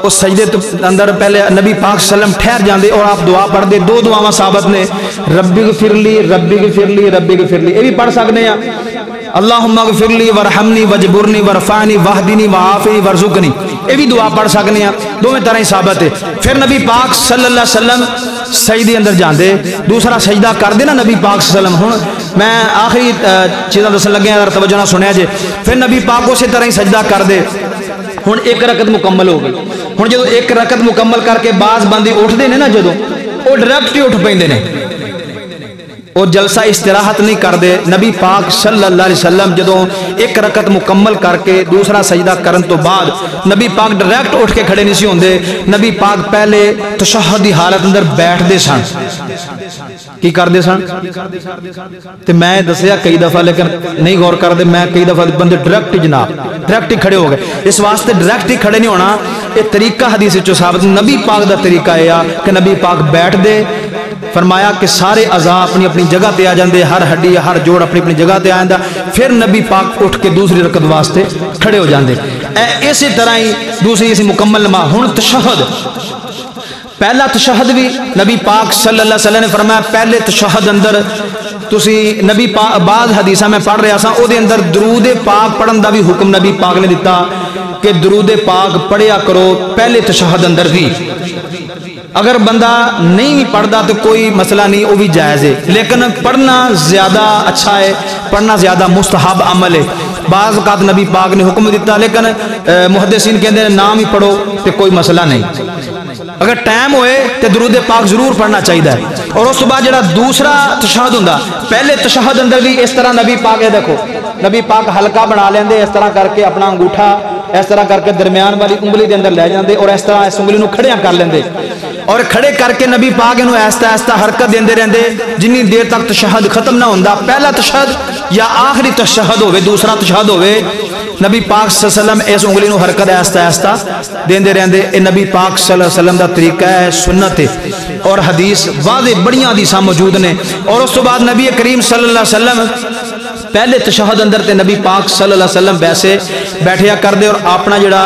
اس سجدے تو اندر پہلے نبی پاک صلی اللہ علیہ وسلم ٹھہر جاندے اور آپ دعا پڑھ دے. دو دعاواں ثابت نے, ربی غفر لی ربی غفر لی ربی غفر لی. یہ بھی پڑھ سکتے ہیں, اللہم اغفر لی ورحمنی وجبرنی ورفعنی وحدنی وعافنی ورزقنی. یہ بھی دعا پڑھ سکتے ہیں, دونوں طرح ہی ثابت ہے. پھر نبی پاک صلی اللہ علیہ وسلم سجدے اندر جاندے, دوسرا سجدہ کر دے نا نبی پاک صلی اللہ علیہ وسلم. ہوں میں آخری چیزاں دسن لگے اگر توجہ نہ سنیا جے. پھر نبی پاک اسی طرح ہی سجدہ کر دے. ہوں ایک رکعت مکمل ہو گئی. ہوں جدو ایک رکعت مکمل کر کے بعض بندے اٹھتے ہیں نا, جدو وہ ڈائریکٹ ہی اٹھ پیندے نے, وہ جلسہ استراحت نہیں کرتے. نبی پاک صلی اللہ علیہ وسلم جدو ایک رکعت مکمل کر کے دوسرا سجدہ کرن تو بعد نبی پاک ڈائریکٹ اٹھ کے کھڑے نہیں سی ہوندے. نبی پاک پہلے تشہد دی حالت اندر بیٹھتے سن. کی کرتے سن تے میں دسیا کئی دفعہ, لیکن نہیں غور کرتے. میں کئی دفعہ بندے ڈائریکٹ جناب ڈائریکٹ ہی کھڑے ہو گئے. اس واسطے ڈائریکٹ ہی کھڑے نہیں ہونا, یہ طریقہ حدیث وچوں ثابت. نبی پاک دا طریقہ ہے کہ نبی پاک بیٹھ دے, فرمایا کہ سارے اعضاء اپنی اپنی جگہ تے آ جاندے, ہر ہڈی ہر جوڑ اپنی اپنی جگہ تے آ جاندا. پھر نبی پاک اٹھ کے دوسری رکعت واسطے کھڑے ہو جاندے. اسی طرح ہی دوسری اسی مکمل نماز. ہن تشہد, پہلا تشہد بھی نبی پاک صلی اللہ علیہ وسلم نے فرمایا پہلے تشہد اندر تسی نبی پاک, بعض حدیثاں میں پڑھ رہا سا او دے اندر درود پاک پڑھن دا بھی حکم نبی پاک نے دیتا کہ درود پاک پڑھیا کرو پہلے تشہد اندر بھی. اگر بندہ نہیں بھی پڑھتا تو کوئی مسئلہ نہیں, وہ بھی جائز ہے, لیکن پڑھنا زیادہ اچھا ہے, پڑھنا زیادہ مستحب عمل ہے. بعض اوقات نبی پاک نے حکم دیتا, لیکن محدثین کہتے ہیں نام ہی پڑھو تو کوئی مسئلہ نہیں. اگر ٹائم ہوئے تو درود پاک ضرور پڑھنا چاہیے. اور اس بعد جڑا دوسرا تشہد ہوندا, پہلے تشہد اندر بھی اس طرح نبی پاک ہے, دیکھو نبی پاک ہلکا بنا لیندے, اس طرح کر کے اپنا انگوٹھا اس طرح کر کے درمیان والی انگلی دے اندر لے جاندے, اور اس طرح اس انگلی نو کھڑیاں کر لیندے, اور کھڑے کر کے نبی پاک انہوں ایستا ایستا حرکت دیندے رہندے جنی دیر تک تشہد ختم نہ ہوندا. پہلا تشہد یا آخری تشہد ہوئے, دوسرا تشہد ہوئے, نبی پاک صلی اللہ علیہ وسلم اس انگلی نو حرکت ایستا ایستا دیندے رہندے. اے نبی پاک صلی اللہ علیہ وسلم دا طریقہ ہے, سنت ہے, اور حدیث واضح بڑیاں حدیثاں موجود نے. اور اس تو بعد نبی کریم صلی اللہ علیہ وسلم پہلے تشہد اندر تے نبی پاک صلی اللہ علیہ وسلم ویسے بیٹھیا کر دے, اور اپنا جڑا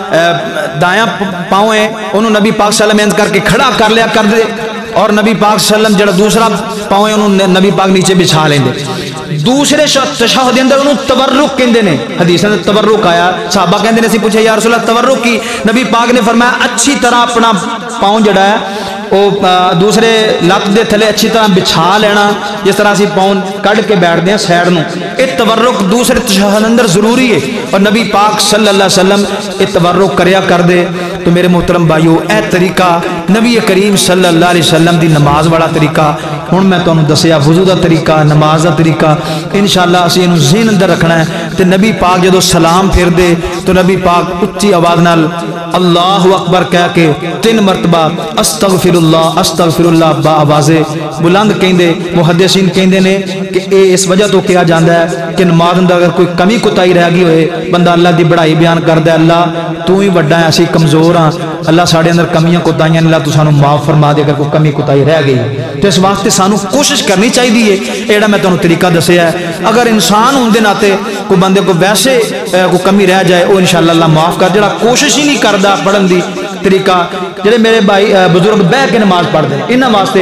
دایاں پاؤں ہے انہوں نبی پاک صلی اللہ علیہ وسلم کر کے کھڑا کر لیا کر دے, اور نبی پاک صلی اللہ علیہ وسلم جڑا دوسرا پاؤں ہے انہوں نبی پاک نیچے بچھا لیں دے. دوسرے تشہد اندر انہوں تورک کہندے نے, حدیث میں تورک آیا, صحابہ کہندے نے سی پوچھے یا رسول اللہ تورک کی, نبی پاک نے فرمایا اچھی طرح اپنا پاؤں جڑا ہے وہ دوسرے لت دے تھلے اچھی طرح بچھا لینا, جس طرح اسی پاؤں کڑ کے بیٹھ دیں سیڈ نو. یہ تورک دوسرے تشہد اندر ضروری ہے, اور نبی پاک صلی اللہ علیہ وسلم یہ تورک کریا کر دے. تو میرے محترم بھائیو, اے طریقہ نبی کریم صلی اللہ علیہ وسلم دی نماز والا طریقہ. ہن میں تانوں دسیا وضو دا طریقہ, نماز دا طریقہ, انشاءاللہ اسی اینو ذہن اندر رکھنا ہے. تے نبی پاک جدو سلام پھر دے تو نبی پاک اچھی آواز نال اللہ اکبر کہہ کے تین مرتبہ استغفر اللہ استغفر اللہ با آواز بلند کہندے. محدثین کہندے نے کہ اے اس وجہ تو کیا جاندا ہے کہ نماز اندر اگر کوئی کمی کوتاہی رہ گئی ہوئے, بندہ اللہ دی بڑائی بیان کردا ہے, اللہ تو ہی بڑا ہے, اسی کمزور ہاں, اللہ ساڈے اندر کمیاں کوتاہیاں اللہ تو سانو معاف فرما دے اگر کوئی کمی کوتاہی رہ گئی. تو اس واسطے سانو کوشش کرنی چاہیے. ایڑا میں تانوں طریقہ دسیا ہے, اگر انسان ہون دے ناتے کوئی بندے کو ویسے کوئی کمی رہ جائے وہ انشاءاللہ اللہ معاف کر. جڑا کوشش ہی نہیں کردا پڑھن دی طریقہ, جڑے میرے بھائی بزرگ بیٹھ کے نماز پڑھ دے, انہاں واسطے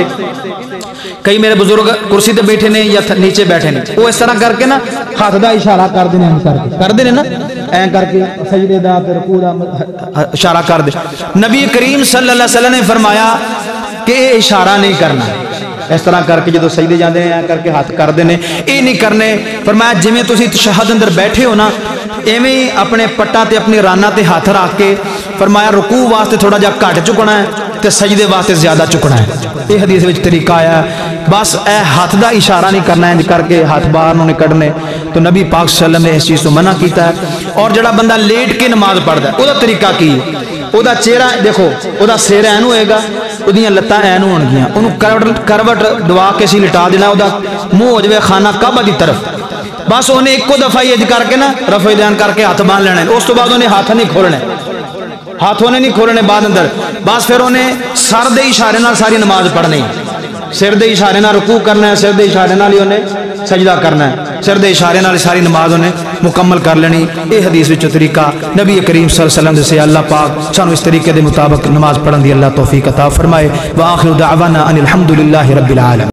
کئی میرے بزرگ کرسی تے بیٹھے نے یا نیچے بیٹھے نے, وہ اس طرح کر کے نا ہاتھ دا اشارہ کر دے نے, کر کے کر دے نے نا ایں کر کے سجدے دا تے رکوع دا اشارہ کر دے. نبی کریم صلی اللہ علیہ وسلم نے فرمایا کہ یہ اشارہ نہیں کرنا, اس طرح کر کے جدو سجدے جاندے ہیں کر کے ہاتھ کر دینے, یہ نہیں کرنے. فرمایا جویں تسی تشہد اندر بیٹھے ہو نا ایویں اپنے پٹا تے اپنی رانا تے ہاتھ رکھ کے فرمایا رکوع واسطے تھوڑا جا گھٹ چکنا ہے تے سجدے واسطے زیادہ چکنا ہے. یہ حدیث وچ طریقہ آیا ہے. بس اے ہاتھ دا اشارہ نہیں کرنا ہے کر کے ہاتھ باہر نوں نہیں کڈنے, تو نبی پاک صلی اللہ علیہ وسلم نے اس چیز تو منع کیتا ہے. اور جڑا بندہ لیٹ کے نماز پڑھدا ہے او دا طریقہ کی ہے, او دا چہرہ دیکھو, او دا سر این ہوئے گا, او دیاں لتاں این ہون گیاں, اونوں کروٹ کروٹ دوا کے سی لٹا دینا, او دا منہ ہو جائے خانہ کعبہ دی طرف. بس انہیں ایک کو دفعہ یہ کر کے نا رفع دین کر کے ہاتھ باندھ لینا, اس تو بعد انہیں ہاتھ نہیں کھولنے, ہاتھ ہونے نہیں کھولنے بعد اندر. بس پھر انہیں سر دے اشارے نال ساری نماز پڑھنی, سر دے اشارے نال رکوع کرنا ہے, سر دے اشارے نال ہی انہیں سجدہ کرنا ہے, سر دے اشارے نال ساری نماز انہیں مکمل کر لینی. اے حدیث وچ طریقہ نبی کریم صلی اللہ علیہ وسلم سے اللہ پاک سانو اس طریقے دے مطابق نماز پڑھن دی اللہ توفیق عطا فرمائے. وآخر دعوانا ان الحمدللہ رب العالمین.